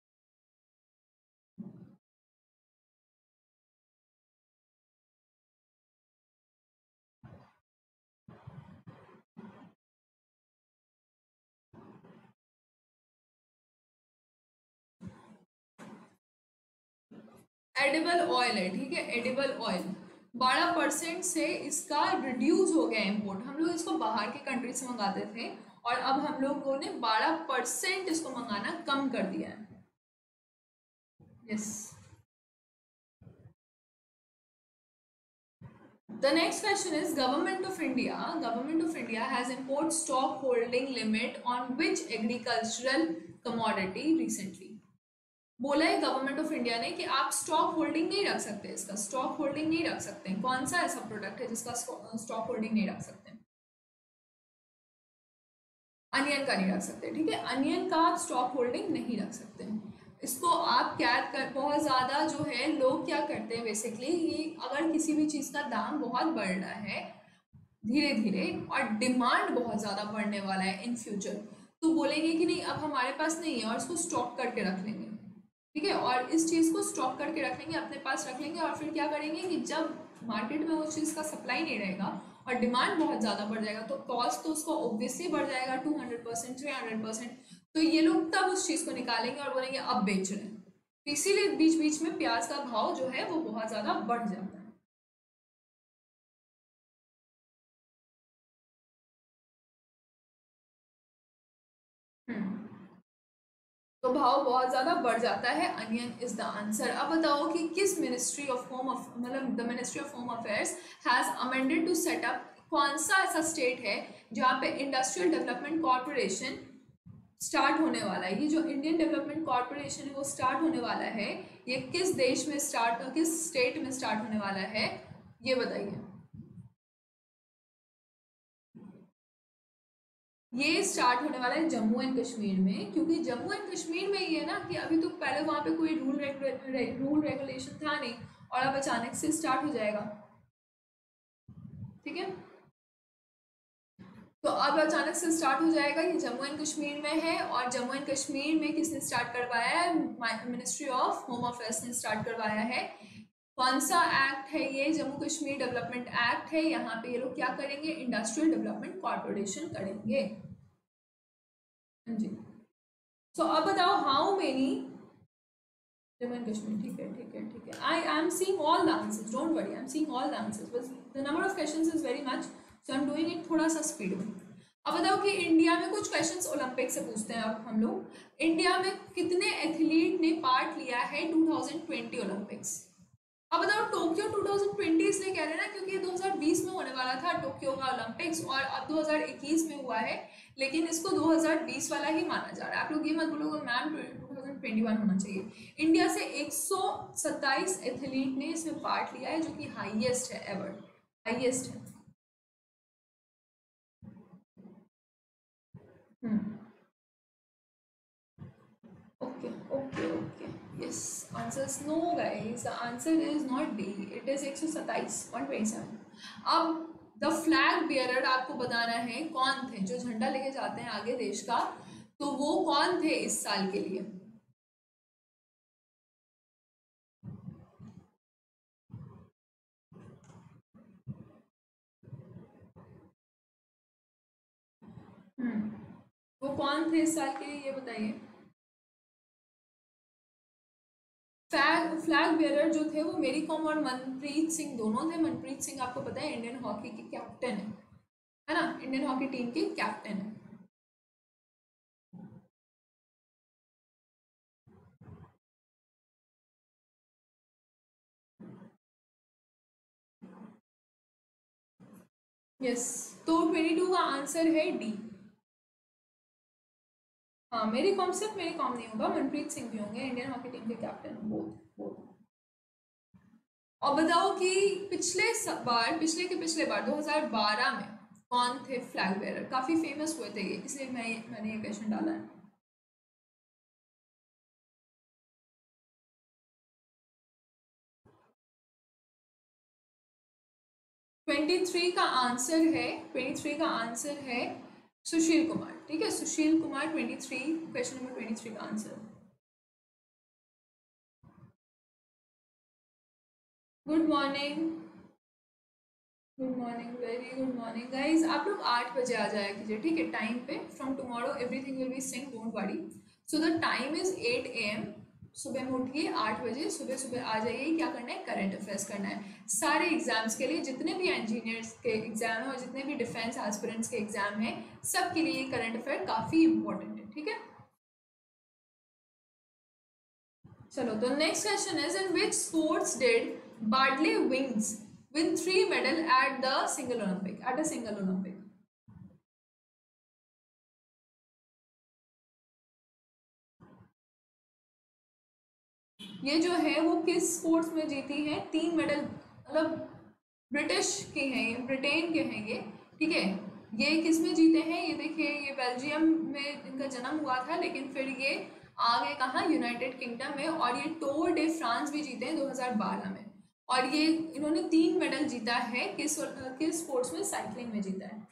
एडिबल ऑयल है, ठीक है, एडिबल ऑयल। 12% से इसका रिड्यूस हो गया इम्पोर्ट। हम लोग इसको बाहर के कंट्री से मंगाते थे और अब हम लोगों ने 12% इसको मंगाना कम कर दिया है। Yes. The next question is, Government of India has import stock holding limit on which agricultural commodity recently? बोला है गवर्नमेंट ऑफ इंडिया ने कि आप स्टॉक होल्डिंग नहीं रख सकते, इसका स्टॉक होल्डिंग नहीं रख सकते। कौन सा ऐसा प्रोडक्ट है जिसका स्टॉक होल्डिंग नहीं रख सकते? अनियन का नहीं रख सकते, ठीक है, अनियन का आप स्टॉक होल्डिंग नहीं रख सकते। इसको आप क्या कर, बहुत ज़्यादा जो है लोग क्या करते हैं बेसिकली, ये अगर किसी भी चीज़ का दाम बहुत बढ़ रहा है धीरे धीरे और डिमांड बहुत ज़्यादा बढ़ने वाला है इन फ्यूचर, तो बोलेंगे कि नहीं अब हमारे पास नहीं है और इसको स्टॉक करके रख लेंगे, ठीक है। और इस चीज़ को स्टॉक करके रख लेंगे, अपने पास रख लेंगे, और फिर क्या करेंगे कि जब मार्केट में उस चीज़ का सप्लाई नहीं रहेगा और डिमांड बहुत ज़्यादा बढ़ जाएगा तो कॉस्ट तो उसका ऑब्वियसली बढ़ जाएगा 200%, 300%। तो ये लोग तब उस चीज को निकालेंगे और बोलेंगे अब बेच रहे हैं। तो इसीलिए बीच बीच में प्याज का भाव जो है वो बहुत ज्यादा बढ़ जाता है। हम्म। तो भाव बहुत ज्यादा बढ़ जाता है। Onion is the answer. अब बताओ कि किस मिनिस्ट्री ऑफ होम मतलब the ministry of home affairs has amended to set up, कौन सा ऐसा स्टेट है जहाँ पे इंडस्ट्रियल डेवलपमेंट कॉर्पोरेशन स्टार्ट होने वाला है। ये जो इंडियन डेवलपमेंट कॉर्पोरेशन है वो स्टार्ट होने वाला है, ये किस देश में स्टार्ट, किस स्टेट में स्टार्ट होने वाला है, ये बताइए। ये स्टार्ट होने वाला है जम्मू एंड कश्मीर में, क्योंकि जम्मू एंड कश्मीर में ये है ना कि अभी तो पहले वहाँ पे कोई रूल रेगुलेशन था नहीं, और अब अचानक से स्टार्ट हो जाएगा। ठीक है, तो अब अचानक से स्टार्ट हो जाएगा। ये जम्मू एंड कश्मीर में है, और जम्मू एंड कश्मीर में किसने स्टार्ट करवाया है? मिनिस्ट्री ऑफ होम अफेयर्स ने स्टार्ट करवाया है। कौन सा एक्ट है ये? जम्मू कश्मीर डेवलपमेंट एक्ट है। यहाँ पे ये लोग क्या करेंगे? इंडस्ट्रियल डेवलपमेंट कॉर्पोरेशन करेंगे। हाँ जी। सो अब बताओ how many, Jammu and Kashmir, ठीक है ठीक है ठीक है। I am seeing all the answers, don't worry, I am seeing all the answers, बस the number of questions is very much, so I am doing it थोड़ा सा स्पीड में। अब बताओ कि इंडिया में कुछ क्वेश्चंस ओलंपिक से पूछते हैं अब हम लोग। इंडिया में कितने एथलीट ने पार्ट लिया है 2020 ओलंपिक्स? अब बताओ, टोक्यो 2020 इसलिए कह रहे हैं ना क्योंकि ये 2020 में होने वाला था टोक्यो का ओलंपिक्स, और अब 2021 में हुआ है, लेकिन इसको 2020 वाला ही माना जा रहा है। आप लोग ये मत बोलोगे मैम 2021 होना चाहिए। इंडिया से 127 एथलीट ने इसमें पार्ट लिया है, जो कि हाईएस्ट है एवर, हाईएस्ट है। Okay okay okay, yes answers no guys, the answer is not D, it is 127, 127। अब द फ्लैग बियरर आपको बताना है कौन थे जो झंडा लेके जाते हैं आगे देश का, तो वो कौन थे इस साल के लिए? वो कौन थे इस साल के लिए, ये बताइए। फ्लैग फ्लैग बियरर जो थे वो मेरी कॉम और मनप्रीत सिंह दोनों थे। मनप्रीत सिंह आपको पता है इंडियन हॉकी के कैप्टन है ना, इंडियन हॉकी टीम के कैप्टन है। यस, तो 22 का आंसर है डी। हाँ, मेरी कॉम, सिर्फ मेरी कॉम नहीं होगा, मनप्रीत सिंह भी होंगे, इंडियन हॉकी टीम के कैप्टन, बोथ बोथ। और बताओ कि बार, पिछले के पिछले बार 2012 में कौन थे फ्लैग बेयरर? काफी फेमस हुए थे ये, इसलिए मैंने ये क्वेश्चन डाला है। 23 का आंसर है, 23 का आंसर है सुशील कुमार। ठीक है, सुशील कुमार 23, क्वेश्चन नंबर 23 का आंसर। Good morning, good morning, very good morning guys. आप लोग 8 बजे आ जाया कीजिए, ठीक है, टाइम पे। From tomorrow everything will be sync, don't worry. So the time is 8 AM। सुबह में उठिए 8 बजे, सुबह सुबह आ जाइए। क्या करना है? करंट अफेयर्स करना है सारे एग्जाम्स के लिए, जितने भी इंजीनियर्स के एग्जाम है और जितने भी डिफेंस एस्पिरेंट्स के एग्जाम है, सबके लिए करंट अफेयर काफ़ी इंपॉर्टेंट है। ठीक है, चलो तो next question is, in which sports did Bradley विंग्स win 3 medal at the single Olympic, at a single Olympic? ये जो है वो किस स्पोर्ट्स में जीती है 3 मेडल? मतलब ब्रिटिश के हैं ये, ब्रिटेन के हैं ये, ठीक है। ये किस में जीते हैं? ये देखिए, ये बेल्जियम में इनका जन्म हुआ था, लेकिन फिर ये आ गए कहाँ? यूनाइटेड किंगडम में। और ये टूर डे फ्रांस भी जीते हैं 2012 में। और ये इन्होंने 3 मेडल जीता है, किस किस स्पोर्ट्स में? साइकिलिंग में जीता है।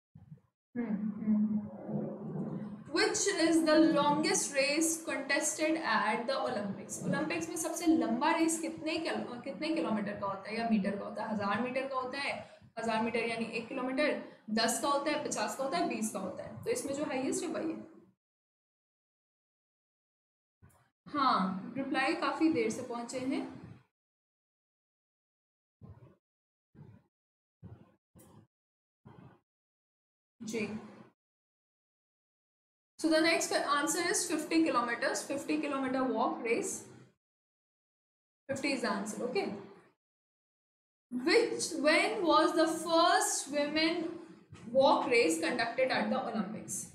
Which is the longest race contested at the Olympics? Olympics में सबसे लंबा रेस कितने किलोमीटर का होता है या मीटर का होता है? 1000 मीटर का होता है। 1000 मीटर यानी 1 किलोमीटर। 10 का होता है, 50 का होता है, 20 का होता है। तो इसमें जो हाईएस्ट है वही है। हाँ, रिप्लाई काफी देर से पहुंचे हैं। जी, so the next answer is 50 kilometers, 50-kilometer walk race. 50 is the answer. Okay. When was the first women walk race conducted at the Olympics?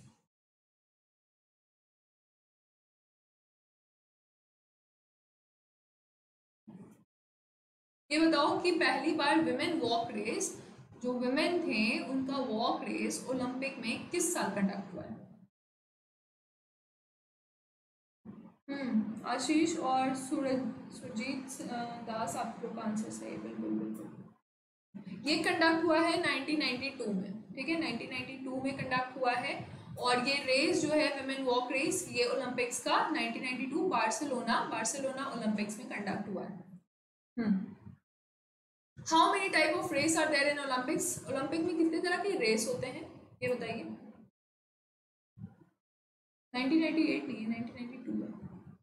ये बताओ कि पहली बार विमेन वॉक रेस, जो विमेन थे उनका वॉक रेस ओलंपिक में किस साल कंडक्ट हुआ है? आशीष और सुरजीत दास, आप लोग का आंसर सही है। बिल्कुल बिल्कुल, ये कंडक्ट हुआ है 1992 में। ठीक है, 1992 में कंडक्ट हुआ है। और ये रेस जो है विमेन वॉक रेस, ये ओलंपिक्स का 1992 बार्सिलोना ओलंपिक्स में कंडक्ट हुआ है। How many type of race are there in Olympics? Olympic में कितने तरह के रेस होते हैं ये बताइए। 1998 नहीं है, 1992 है।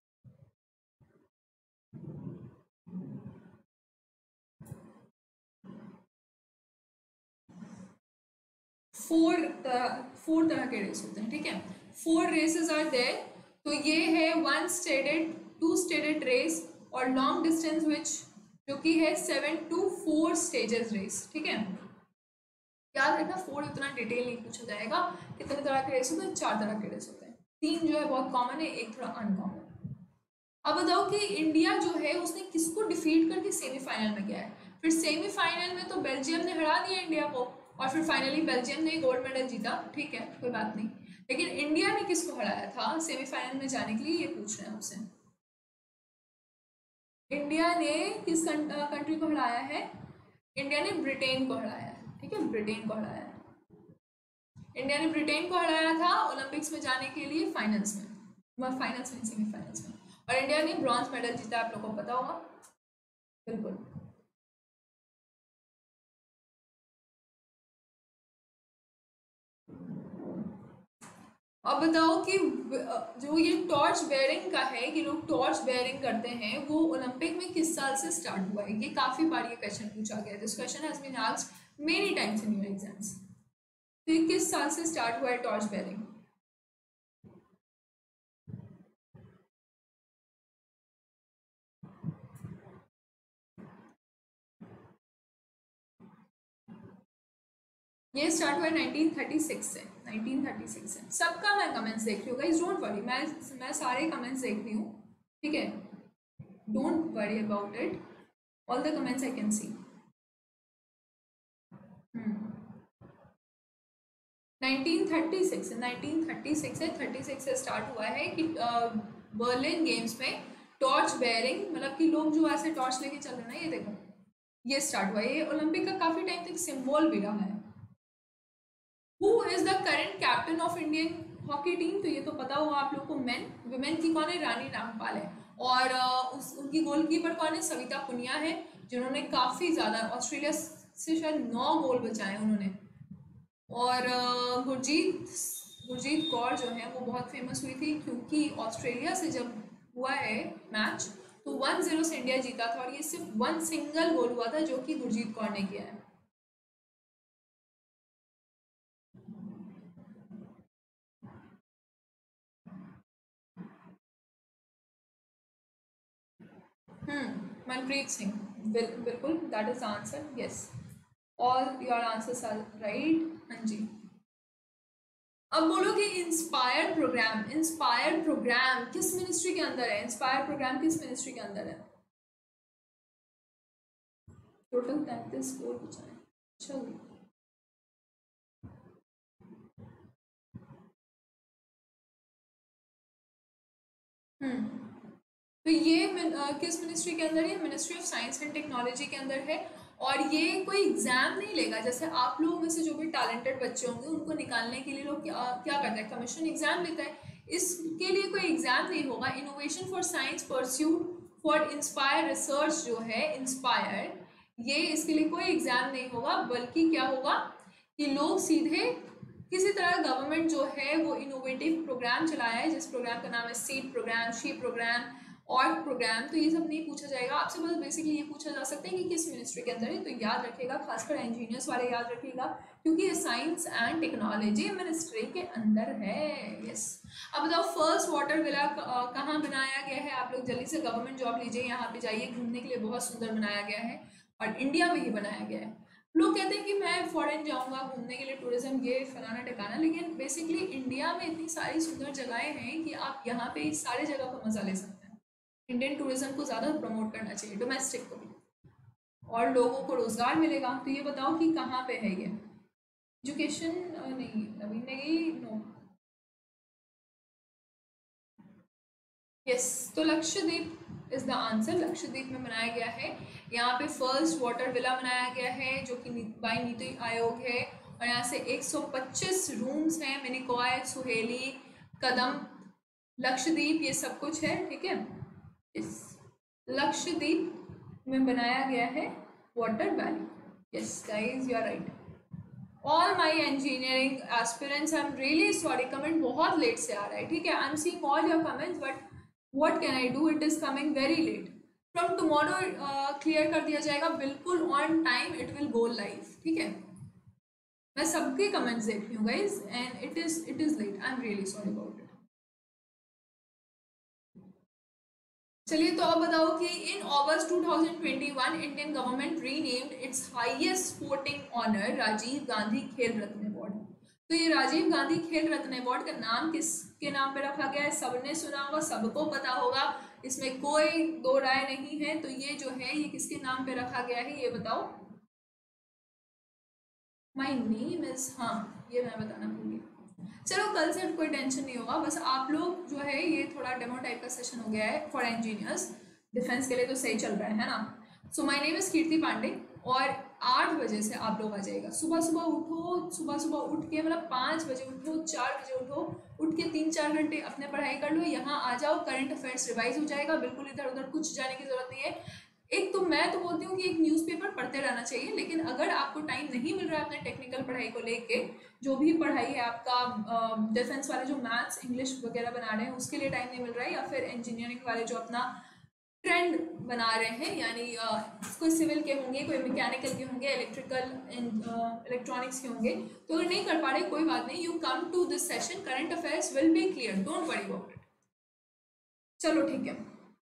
4 तरह के रेस होते हैं। ठीक है, 4 रेसेस आर देयर। तो ये है 1 स्टेटेड, 2 स्टेटेड रेस और लॉन्ग डिस्टेंस विच जो कि है 7 to 4 स्टेजेस रेस। ठीक है, याद रखना 4 उतना डिटेल नहीं पूछा जाएगा। कितने तरह के रेस होते हैं? 4 तरह के रेस होते हैं। 3 जो है बहुत कॉमन है, 1 थोड़ा अनकॉमन। अब बताओ कि इंडिया जो है उसने किसको डिफीट करके सेमीफाइनल में गया है? फिर सेमीफाइनल में तो बेल्जियम ने हरा दिया इंडिया को, और फिर फाइनली बेल्जियम ने गोल्ड मेडल जीता। ठीक है, कोई बात नहीं, लेकिन इंडिया ने किसको हराया था सेमीफाइनल में जाने के लिए, ये पूछ रहे हैं आपसे। इंडिया ने किस कंट्री को हराया है? इंडिया ने ब्रिटेन को हराया है। ठीक है, ब्रिटेन को हराया है। इंडिया ने ब्रिटेन को हराया था ओलंपिक्स में जाने के लिए फाइनल्स में, सेमीफाइनल्स में। और इंडिया ने ब्रॉन्ज मेडल जीता, आप लोगों को पता होगा। बिल्कुल। अब बताओ कि जो ये टॉर्च बेयरिंग का है, कि लोग टॉर्च बेयरिंग करते हैं, वो ओलंपिक में किस साल से स्टार्ट हुआ है? ये काफी बार ये क्वेश्चन पूछा गया है। This question has been asked many times in your exams. तो ये किस साल से स्टार्ट हुआ है टॉर्च बेयरिंग? ये स्टार्ट हुआ है 1936 से। 1936 से। सबका मैं कमेंट्स देख रही हूँ गाइस, डोंट वरी, मैं सारे कमेंट्स देख रही हूँ। ठीक है, don't worry about it, all the comments I can see. 1936 से 36 से स्टार्ट हुआ है कि बर्लिन गेम्स में टॉर्च बेयरिंग, मतलब कि लोग जो ऐसे टॉर्च लेके चल रहे हैं ना, ये देखो, ये स्टार्ट हुआ है। ये ओलंपिक का काफी टाइम तक सिंबल भी रहा है। Who is the current captain of Indian hockey team? तो ये तो पता होगा आप लोग को। विमेन की कौन है? रानी रामपाल है। और उनकी गोलकीपर कौन है? सविता पुनिया है, जिन्होंने काफी ज्यादा ऑस्ट्रेलिया से शायद 9 गोल बचाए उन्होंने। और गुरजीत कौर जो है वो बहुत फेमस हुई थी, क्योंकि ऑस्ट्रेलिया से जब हुआ है मैच तो 1-0 से इंडिया जीता था, और ये सिर्फ 1 सिंगल गोल हुआ था जो कि गुरजीत कौर ने किया है। मनप्रीत सिंह, बिल्कुल, that is answer. Yes, all your answers are right. हाँ जी। अब बोलो कि इंस्पायर प्रोग्राम किस मिनिस्ट्री के अंदर है? इंस्पायर प्रोग्राम किस मिनिस्ट्री के अंदर है? टोटल 33 स्कोर पूछा है। चलो, तो ये किस मिनिस्ट्री के अंदर है? Ministry of science and technology के अंदर है। और ये कोई एग्जाम नहीं लेगा। जैसे आप लोगों में से जो भी टैलेंटेड बच्चे होंगे उनको निकालने के लिए लोग क्या करते हैं? कमीशन एग्जाम लेता है। इसके लिए कोई एग्जाम नहीं होगा। Innovation for science pursuit for inspire research जो है इंस्पायर, ये इसके लिए कोई एग्जाम नहीं होगा, बल्कि क्या होगा कि लोग सीधे किसी तरह गवर्नमेंट जो है वो इनोवेटिव प्रोग्राम चलाया है, जिस प्रोग्राम का नाम है सीड प्रोग्राम, शीप प्रोग्राम, और प्रोग्राम। तो ये सब नहीं पूछा जाएगा आपसे, बस बेसिकली ये पूछा जा सकता है कि किस मिनिस्ट्री के अंदर है। तो याद रखिएगा, खासकर इंजीनियर्स वाले याद रखिएगा, क्योंकि ये साइंस एंड टेक्नोलॉजी मिनिस्ट्री के अंदर है। यस। अब बताओ फर्स्ट वाटर विला कहाँ बनाया गया है। आप लोग जल्दी से गवर्नमेंट जॉब लीजिए, यहाँ पे जाइए घूमने के लिए, बहुत सुंदर बनाया गया है और इंडिया में ही बनाया गया है। लोग कहते हैं कि मैं फॉरेन जाऊंगा घूमने के लिए, टूरिज्म ये फलाना ठिकाना, लेकिन बेसिकली इंडिया में इतनी सारी सुंदर जगहें हैं कि आप यहाँ पे इस सारे जगह का मजा ले सकते हैं। इंडियन टूरिज्म को ज़्यादा प्रमोट करना चाहिए, डोमेस्टिक को भी, और लोगों को रोजगार मिलेगा। तो ये बताओ कि कहाँ पे है ये एजुकेशन? नहीं, नवीन नहीं, नो। यस, तो Lakshadweep is the answer. Lakshadweep में बनाया गया है। यहाँ पे फर्स्ट वाटर विला बनाया गया है जो कि बाई नीति आयोग है, और यहाँ से 125 रूम्स हैं। मिनिकॉय, सुहेली, कदम, लक्षद्वीप, ये सब कुछ है। ठीक है, इस लक्षद्वीप में बनाया गया है water valley. Yes guys, you are right. All my engineering aspirants, I am really sorry, comment बहुत लेट से आ रहा है। ठीक है, I am seeing all your comments, but what can I do, it is coming very late. From tomorrow clear कर दिया जाएगा, बिल्कुल on time it will go live. ठीक है, मैं सबके कमेंट्स देख रही हूँ guys, and it is late, I am really sorry about it. चलिए, तो अब बताओ कि in August 2021 Indian government renamed its highest sporting honour Rajiv Gandhi Khel Ratna award. तो ये राजीव गांधी खेल रत्न अवार्ड का नाम किसके नाम पे रखा गया है? सबने सुना होगा, सबको पता होगा, इसमें कोई दो राय नहीं है। तो ये जो है ये किसके नाम पे रखा गया है, ये बताओ। माई नेम इज, हाँ ये मैं बताना भूल गई। चलो, कल से कोई टेंशन नहीं होगा, बस आप लोग जो है ये थोड़ा डेमो टाइप का सेशन हो गया है फॉर इंजीनियर्स, डिफेंस के लिए तो सही चल रहा है ना। So my name is Kirti Pandey, और 8 बजे से आप लोग आ जाएगा। सुबह सुबह उठो, सुबह सुबह उठ के, मतलब 5 बजे उठो, 4 बजे उठो, उठ के 3-4 घंटे अपने पढ़ाई कर लो, यहाँ आ जाओ, करंट अफेयर्स रिवाइज हो जाएगा, बिल्कुल इधर उधर कुछ जाने की जरूरत नहीं है। एक तो मैं तो बोलती हूँ कि एक न्यूज़पेपर पढ़ते रहना चाहिए, लेकिन अगर आपको टाइम नहीं मिल रहा है अपने टेक्निकल पढ़ाई को लेके, जो भी पढ़ाई है आपका, डिफेंस वाले जो मैथ्स इंग्लिश वगैरह बना रहे हैं उसके लिए टाइम नहीं मिल रहा है, या फिर इंजीनियरिंग वाले जो अपना ट्रेंड बना रहे हैं, यानी कोई सिविल के होंगे, कोई मैकेनिकल के होंगे, इलेक्ट्रिकल इलेक्ट्रॉनिक्स के होंगे, तो अगर नहीं कर पा रहे कोई बात नहीं, you come to this session, current affairs will be clear, don't worry about it. चलो ठीक है,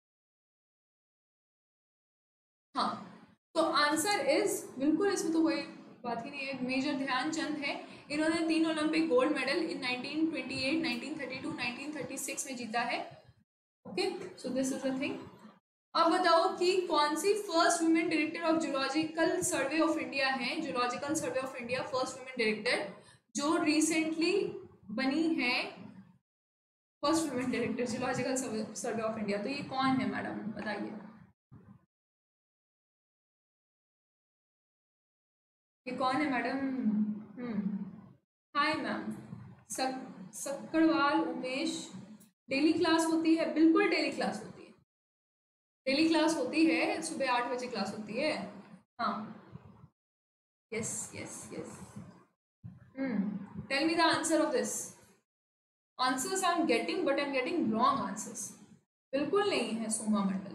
हाँ, तो आंसर इज बिल्कुल, इसमें तो कोई बात ही नहीं है, मेजर ध्यानचंद है। इन्होंने 3 ओलंपिक गोल्ड मेडल इन 1928, 1932, 1936 में जीता है। Okay, so this is the thing. अब बताओ कि कौन सी first woman director of zoological survey of India है। Zoological survey of India first woman director जो रिसेंटली बनी है, first woman director zoological survey of India, तो ये कौन है मैडम, बताइए। ये कौन है madam? Hi ma'am, Sakkadwal Umesh. Daily class होती है? बिल्कुल डेली क्लास होती है, डेली क्लास होती है, सुबह 8 बजे क्लास होती है। हाँ, yes yes yes. Tell me the answer of this. Answers I am getting, but I am getting wrong answers. बिल्कुल नहीं है Soma Mandal.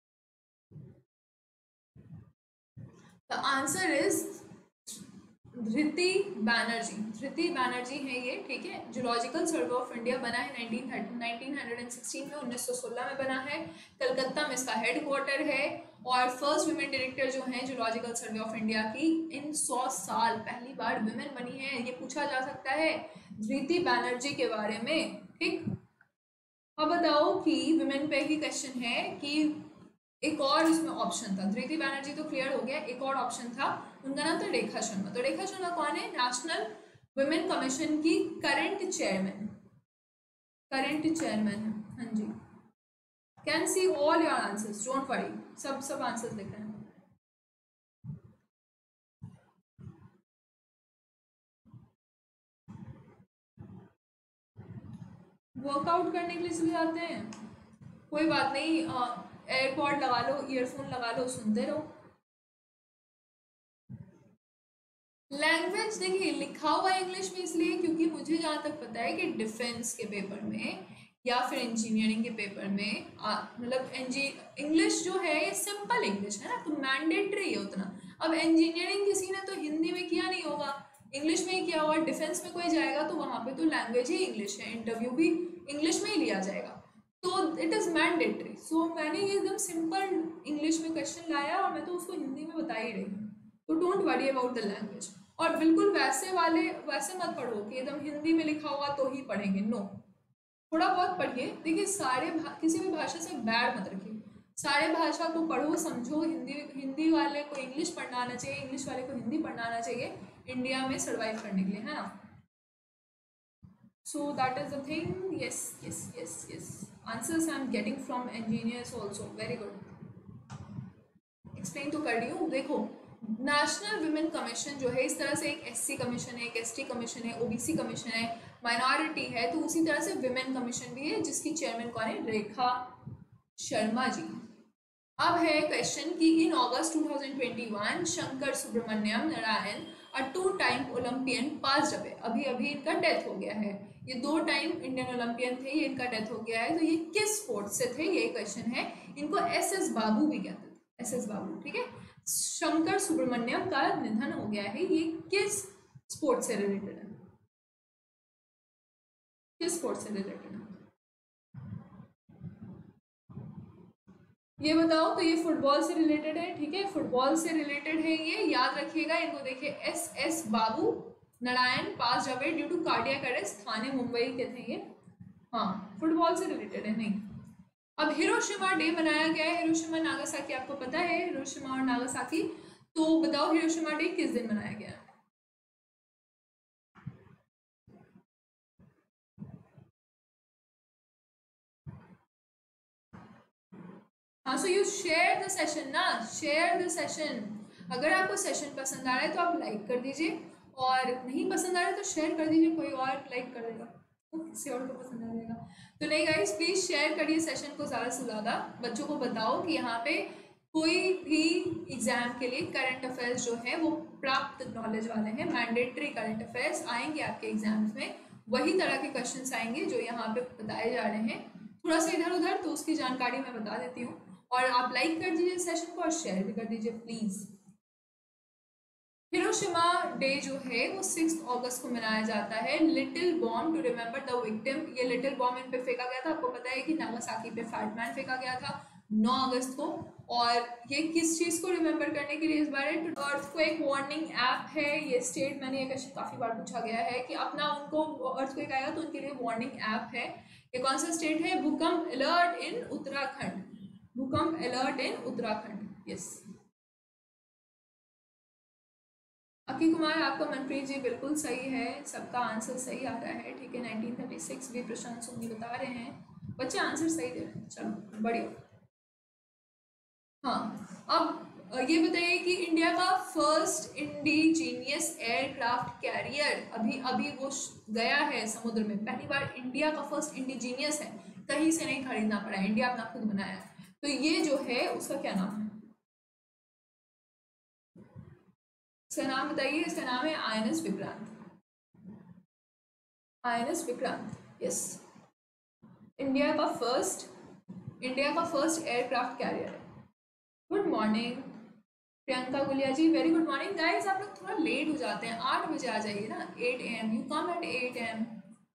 The answer is Dhriti Banerjee. Dhriti Banerjee है ये, ठीक है। जूलॉजिकल सर्वे ऑफ इंडिया बना है 1916 में, 1916 में बना है। कलकत्ता में इसका हेड क्वार्टर है, और फर्स्ट वुमेन डायरेक्टर जो है जूलॉजिकल सर्वे ऑफ इंडिया की, इन 100 साल पहली बार वुमेन बनी है। ये पूछा जा सकता है धृति बैनर्जी के बारे में, ठीक। अब बताओ कि वुमेन पे ही क्वेश्चन है कि एक और इसमें ऑप्शन था, धृति बैनर्जी तो क्लियर हो गया, एक और ऑप्शन था, उनका नाम था रेखा शर्मा। तो रेखा शर्मा कौन है? नेशनल वुमेन कमीशन की करंट चेयरमैन, करंट चेयरमैन है। हाँ जी, can see all your answers, don't worry, सब आंसर्स दिख रहे हैं। वर्कआउट करने के लिए सुबह आते हैं, कोई बात नहीं, एयरपॉड लगा लो, ईयरफोन लगा लो, सुनते रहो। लैंग्वेज देखिए लिखा हुआ इंग्लिश में इसलिए क्योंकि मुझे जहाँ तक पता है कि डिफेंस के पेपर में या फिर इंजीनियरिंग के पेपर में मतलब इंग्लिश जो है ये सिंपल इंग्लिश है ना, तो मैंडेटरी है उतना। अब इंजीनियरिंग किसी ने तो हिंदी में किया नहीं होगा, इंग्लिश में ही किया होगा। डिफेंस में कोई जाएगा तो वहाँ पे तो लैंग्वेज ही इंग्लिश है, इंटरव्यू भी इंग्लिश में ही लिया जाएगा, तो इट इज़ मैंडेटरी। सो मैंने ये एकदम सिंपल इंग्लिश में क्वेश्चन लाया और मैं तो उसको हिंदी में बता ही रही हूँ, तो don't worry about the language. और बिल्कुल वैसे मत पढ़ो कि एकदम हिंदी में लिखा होगा तो ही पढ़ेंगे, नो। थोड़ा बहुत पढ़िए, देखिए किसी भी भाषा से बैड मत रखिए, सारे भाषा को पढ़ो समझो। हिंदी वाले को इंग्लिश पढ़ना आना चाहिए, इंग्लिश वाले को हिंदी पढ़ना आना चाहिए इंडिया में सर्वाइव करने के लिए, है ना। So that is the thing. Yes yes yes yes, answers I am getting from engineers also, very good. Explain तो कर रही हूँ। देखो नेशनल विमेन कमीशन जो है, इस तरह से एक एससी कमीशन है, एक एसटी कमीशन है, ओबीसी कमीशन है, माइनॉरिटी है, तो उसी तरह से विमेन कमीशन भी है जिसकी चेयरमैन कौन है, रेखा शर्मा जी। अब है क्वेश्चन कि in August 2021 Shankar Subramaniam Narayan a 2 time Olympian pass away, अभी अभी इनका डेथ हो गया है। ये 2 टाइम इंडियन ओलंपियन थे, ये इनका डेथ हो गया है, तो ये किस स्पोर्ट से थे, ये क्वेश्चन है। इनको एस बाबू भी कहते थे, एस बाबू, ठीक है। शंकर सुब्रमण्यम का निधन हो गया है, ये किस स्पोर्ट से रिलेटेड है, किस स्पोर्ट से रिलेटेड है ये बताओ। तो ये फुटबॉल से रिलेटेड है, ठीक है, फुटबॉल से रिलेटेड है, ये याद रखिएगा इनको। देखिए S Babu Narayan pass away due to cardiac arrest, Thane Mumbai के थे ये, हाँ फुटबॉल से रिलेटेड है, नहीं। अब हिरोशिमा डे मनाया गया है, हिरोशिमा नागासाकी आपको पता है, हिरोशिमा और नागासाकी, तो बताओ हिरोशिमा डे किस दिन मनाया गया है। हाँ, so you share the session no, share the session. अगर आपको सेशन पसंद आ रहा है तो आप लाइक कर दीजिए, और नहीं पसंद आ रहा है तो शेयर कर दीजिए, कोई और लाइक कर देगा तो किसी और को पसंद आ जाएगा। तो नहीं गाइस, प्लीज़ शेयर करिए सेशन को ज़्यादा से ज़्यादा, बच्चों को बताओ कि यहाँ पे कोई भी एग्जाम के लिए करंट अफेयर्स जो है वो प्राप्त नॉलेज वाले हैं, मैंडेटरी करंट अफेयर्स आएंगे आपके एग्जाम्स में, वही तरह के क्वेश्चन आएंगे जो यहाँ पे बताए जा रहे हैं। थोड़ा सा इधर उधर तो उसकी जानकारी मैं बता देती हूँ, और आप लाइक कर दीजिए सेशन को और शेयर भी कर दीजिए प्लीज़। हिरोशिमा डे जो है वो 6 अगस्त को मनाया जाता है, little bomb to remember the victim. ये लिटिल बॉम्ब इन पे फेंका गया था, आपको पता है कि नागासाकी पे फैट मैन फेंका गया था 9 अगस्त को। और ये किस चीज़ को रिमेंबर करने के लिए इस बार है, अर्थक्वेक वार्निंग ऐप है ये स्टेट, मैंने ये क्वेश्चन काफ़ी बार पूछा गया है कि अपना उनको अर्थक्वेक आएगा तो उनके लिए वार्निंग ऐप है। ये कौन सा स्टेट है, भूकंप अलर्ट इन उत्तराखंड, भूकंप alert in Uttarakhand, yes. Aki Kumar, आपका मनप्रीत जी बिल्कुल सही है, सबका आंसर सही आ रहा है, ठीक है। 1936 भी प्रशांत सोनी बता रहे हैं, बच्चे आंसर सही दे रहे हैं, चलो बढ़िया। हाँ, अब ये बताइए कि इंडिया का फर्स्ट इंडिजीनियस एयरक्राफ्ट कैरियर अभी अभी वो गया है समुद्र में, पहली बार इंडिया का फर्स्ट इंडिजीनियस है, कहीं से नहीं खरीदना पड़ा, इंडिया अपना खुद बनाया है। तो ये जो है उसका क्या नाम है, इसका नाम बताइए। इसका नाम है INS Vikrant, INS Vikrant, yes. India का फर्स्ट एयरक्राफ्ट कैरियर है। Good morning Priyanka Gulia ji, very good morning guys. आप लोग थोड़ा लेट हो जाते हैं, 8 बजे आ जाइए ना, 8 AM, you come at 8 AM।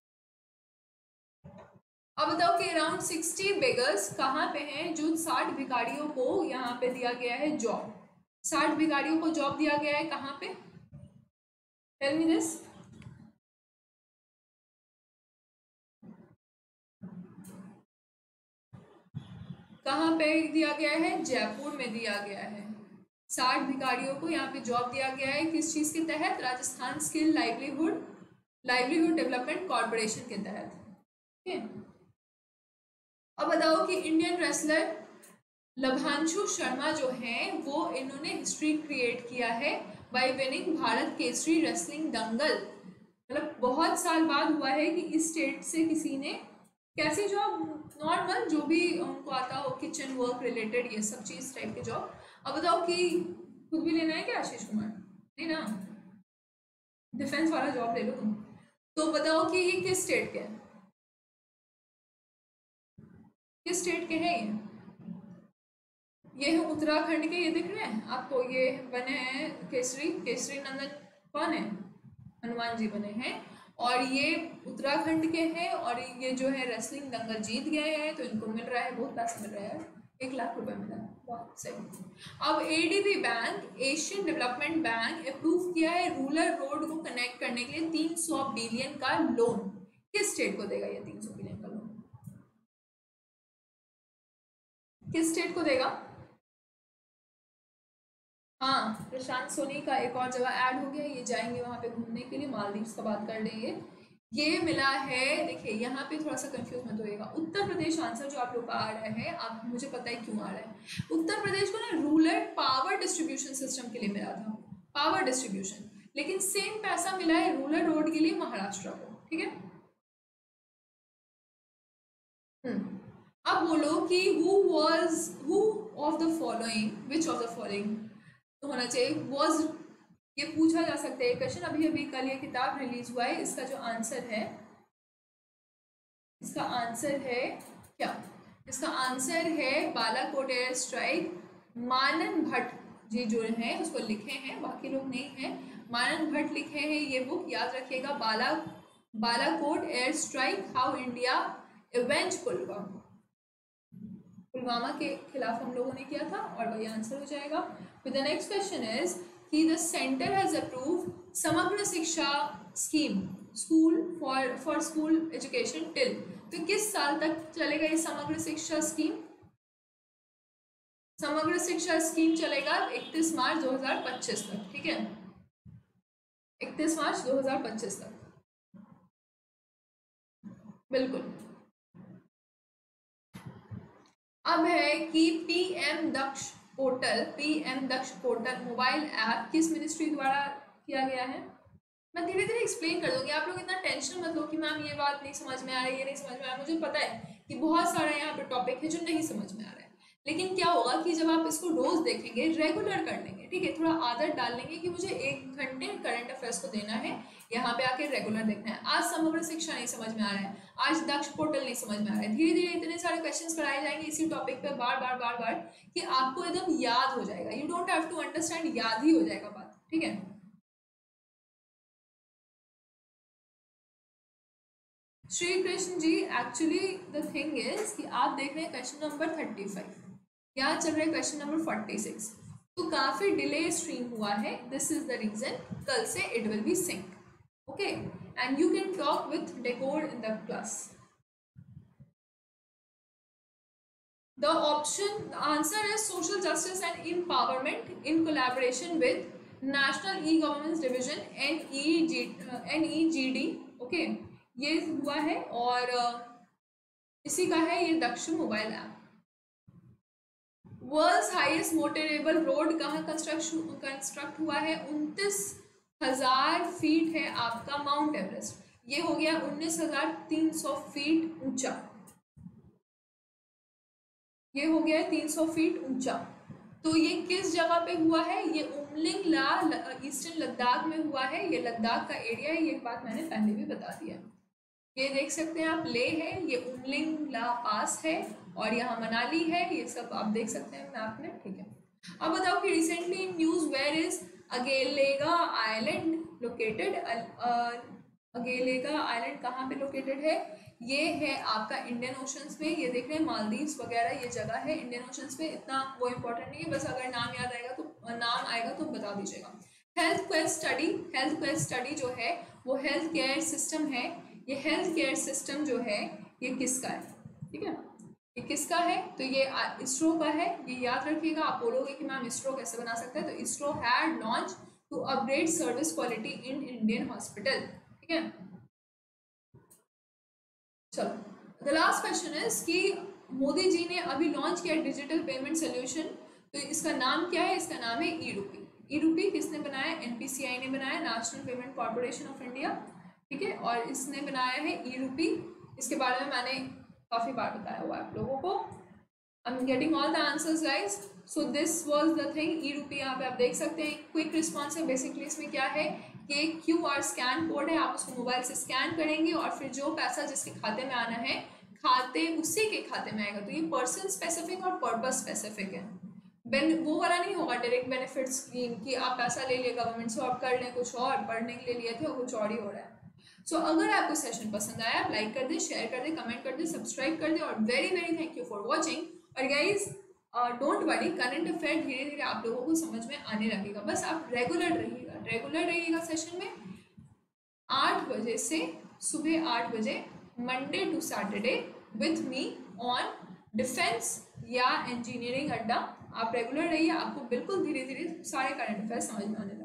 अब बताओ कि अराउंड 60 बेगर्स कहाँ पे हैं जो 60 भिखारियों को यहाँ पे दिया गया है जॉब, 60 भिखारियों को जॉब दिया गया है कहाँ पे, टेल मी दिस। कहाँ पे दिया गया है, जयपुर में दिया गया है। 60 भिखारियों को यहाँ पे जॉब दिया गया है, किस चीज़ के तहत, Rajasthan skill livelihood development corporation के तहत, ठीक है। अब बताओ कि इंडियन रेसलर लभांशु शर्मा जो हैं वो इन्होंने हिस्ट्री क्रिएट किया है by winning Bharat Kesari wrestling dangal, मतलब बहुत साल बाद हुआ है कि इस स्टेट से किसी ने कैसे जॉब, नॉर्मल जो भी उनको आता हो किचन वर्क रिलेटेड ये सब चीज़ टाइप के जॉब। अब बताओ कि खुद भी लेना है क्या आशीष कुमार, नहीं ना, डिफेंस वाला जॉब ले लो तुम। तो बताओ कि ये किस स्टेट के हैं, किस स्टेट के हैं ये है उत्तराखंड के। ये दिख रहे हैं आपको, ये बने हैं केसरी, केसरी नंदन कौन है, हनुमान जी बने हैं, और ये उत्तराखंड के हैं, और ये जो है रेसलिंग दंगल जीत गए हैं, तो इनको मिल रहा है, बहुत पैसे मिल रहा है, 1 लाख रुपए मिला है, बहुत सही। अब ADB bank, Asian development bank, approve किया है रूरल रोड को कनेक्ट करने के लिए 300 बिलियन का लोन। किस स्टेट को देगा ये 300 बिलियन का लोन, किस स्टेट को देगा? हाँ, प्रशांत सोनी का एक और जगह ऐड हो गया, ये जाएंगे वहां पे घूमने के लिए, मालदीव्स का बात कर लेंगे। ये मिला है, देखिए यहाँ पे थोड़ा सा कंफ्यूज मत होइएगा, उत्तर प्रदेश आंसर जो आप लोग का आ रहा है, आप मुझे पता है क्यों आ रहा है। उत्तर प्रदेश को ना रूरल पावर डिस्ट्रीब्यूशन सिस्टम के लिए मिला था, पावर डिस्ट्रीब्यूशन, लेकिन सेम पैसा मिला है रूरल रोड के लिए महाराष्ट्र को, ठीक है। अब बोलो कि who of the following, which of the following तो होना चाहिए, वॉज, ये पूछा जा सकता है क्वेश्चन, अभी अभी कल ये किताब रिलीज हुआ है, इसका जो आंसर है, इसका आंसर है क्या, इसका आंसर है बालाकोट एयर स्ट्राइक। मानन भट्ट जी जो है उसको लिखे हैं, बाकी लोग नहीं हैं, मानन भट्ट लिखे हैं ये बुक, याद रखिएगा, Balakot air strike, how India avenge Pulwama, Pulwama के खिलाफ हम लोगों ने किया था, और वही आंसर हो जाएगा। फिर द नेक्स्ट क्वेश्चन इज कि the center has approve Samagra Shiksha scheme, school for school education till, तो किस साल तक चलेगा ये समग्र शिक्षा स्कीम? समग्र शिक्षा स्कीम चलेगा 31 मार्च 2025 तक, ठीक है, 31 मार्च 2025 तक, बिल्कुल। अब है कि PM Daksh portal mobile app किस मिनिस्ट्री द्वारा किया गया है? मैं धीरे धीरे एक्सप्लेन कर दूंगी, आप लोग इतना टेंशन मत लो कि मैम ये बात नहीं समझ में आ रही है, ये नहीं समझ में आ रहा है, मुझे पता है कि बहुत सारा यहाँ पे टॉपिक है जो नहीं समझ में आ रहा है, लेकिन क्या होगा कि जब आप इसको रोज देखेंगे, रेगुलर कर लेंगे, ठीक है, थोड़ा आदत डाल लेंगे कि मुझे 1 घंटे करंट अफेयर्स को देना है, यहाँ पे आके रेगुलर देखना है। आज समग्र शिक्षा नहीं समझ में आ रहा है, आज दक्ष पोर्टल नहीं समझ में आ रहा है, धीरे धीरे इतने सारे क्वेश्चंस कराए जाएंगे इसी टॉपिक पे बार बार बार बार कि आपको एकदम याद हो जाएगा, you don't have to understand, याद ही हो जाएगा बात, ठीक है। Shri Krishna ji, actually the thing is कि आप देख रहे हैं क्वेश्चन नंबर 35, यहाँ चल रहा है क्वेश्चन नंबर 46, तो काफी डिले स्ट्रीम हुआ है, दिस इज द रीजन, कल से it will be sync, okay, and you can talk with decor in the class. The option, the answer is social justice and empowerment in collaboration with National E-Governance Division NEGD, okay, ये हुआ है, और इसी का है ये Daksh mobile app. World's highest motorable road कहाँ कंस्ट्रक्ट हुआ है? 29,000 फीट है आपका माउंट एवरेस्ट, ये हो गया 19,300 फीट ऊंचा, ये हो गया 300 फीट ऊंचा। तो ये किस जगह पे हुआ है? ये उमलिंग ला ईस्टर्न लद्दाख में हुआ है, ये लद्दाख का एरिया है, ये बात मैंने पहले भी बता दिया। ये देख सकते हैं आप, ले है, ये उमलिंग ला पास है, और यहाँ मनाली है, ये सब आप देख सकते हैं मैप में, ठीक है। अब बताओ कि recently in news where is Agalega island located, Agalega island कहाँ पे लोकेटेड है? ये है आपका इंडियन ओशंस में, ये देख रहे हैं मालदीव्स वगैरह ये जगह है इंडियन ओशंस में, इतना वो इम्पोर्टेंट नहीं है, बस अगर नाम याद आएगा तो नाम आएगा तो बता दीजिएगा। हेल्थ केयर स्टडी जो है वो हेल्थ केयर सिस्टम है, ये हेल्थ केयर सिस्टम जो है ये किसका है, ठीक है, ये किसका है? तो ये इसरो का है, ये याद रखिएगा। आप बोलोगे कि मैम इसरो कैसे बना सकता है, तो ISRO had launch to upgrade service quality in Indian hospital, ठीक है। चलो द लास्ट क्वेश्चन इज कि मोदी जी ने अभी लॉन्च किया डिजिटल पेमेंट सोल्यूशन, तो इसका नाम क्या है? इसका नाम है ई रूपी। ई रूपी किसने बनाया? NPCI ने बनाया, national payment corporation of India, ठीक है, और इसने बनाया है ई रूपी। इसके बारे में मैंने काफ़ी बार बताया हुआ है आप लोगों को। I am getting all the answers guys, so this was the thing. E rupee यहाँ पे आप देख सकते हैं, क्विक रिस्पॉन्स है। बेसिकली इसमें क्या है ये QR स्कैन कोड है, आप उसको मोबाइल से स्कैन करेंगे और फिर जो पैसा जिसके खाते में आना है खाते उसी के खाते में आएगा। तो ये पर्सन स्पेसिफिक और पर्पस स्पेसिफिक है। वो वाला नहीं होगा डायरेक्ट बेनिफिट स्कीम कि आप पैसा ले लिए गवर्नमेंट से और कर लें कुछ और, पढ़ने के लिए लिए थे और कुछ और ही हो रहा है। सो अगर आपको सेशन पसंद आया आप लाइक कर दें, शेयर कर दें, कमेंट कर दें, सब्सक्राइब कर दें और very very thank you for watching. और guys don't worry, current affair धीरे धीरे आप लोगों को समझ में आने लगेगा, बस आप रेगुलर रहिएगा सेशन में 8 बजे से सुबह 8 बजे Monday to Saturday with me on defence या इंजीनियरिंग अड्डा। आप रेगुलर रहिए, आपको बिल्कुल धीरे धीरे सारे करंट अफेयर समझ में आने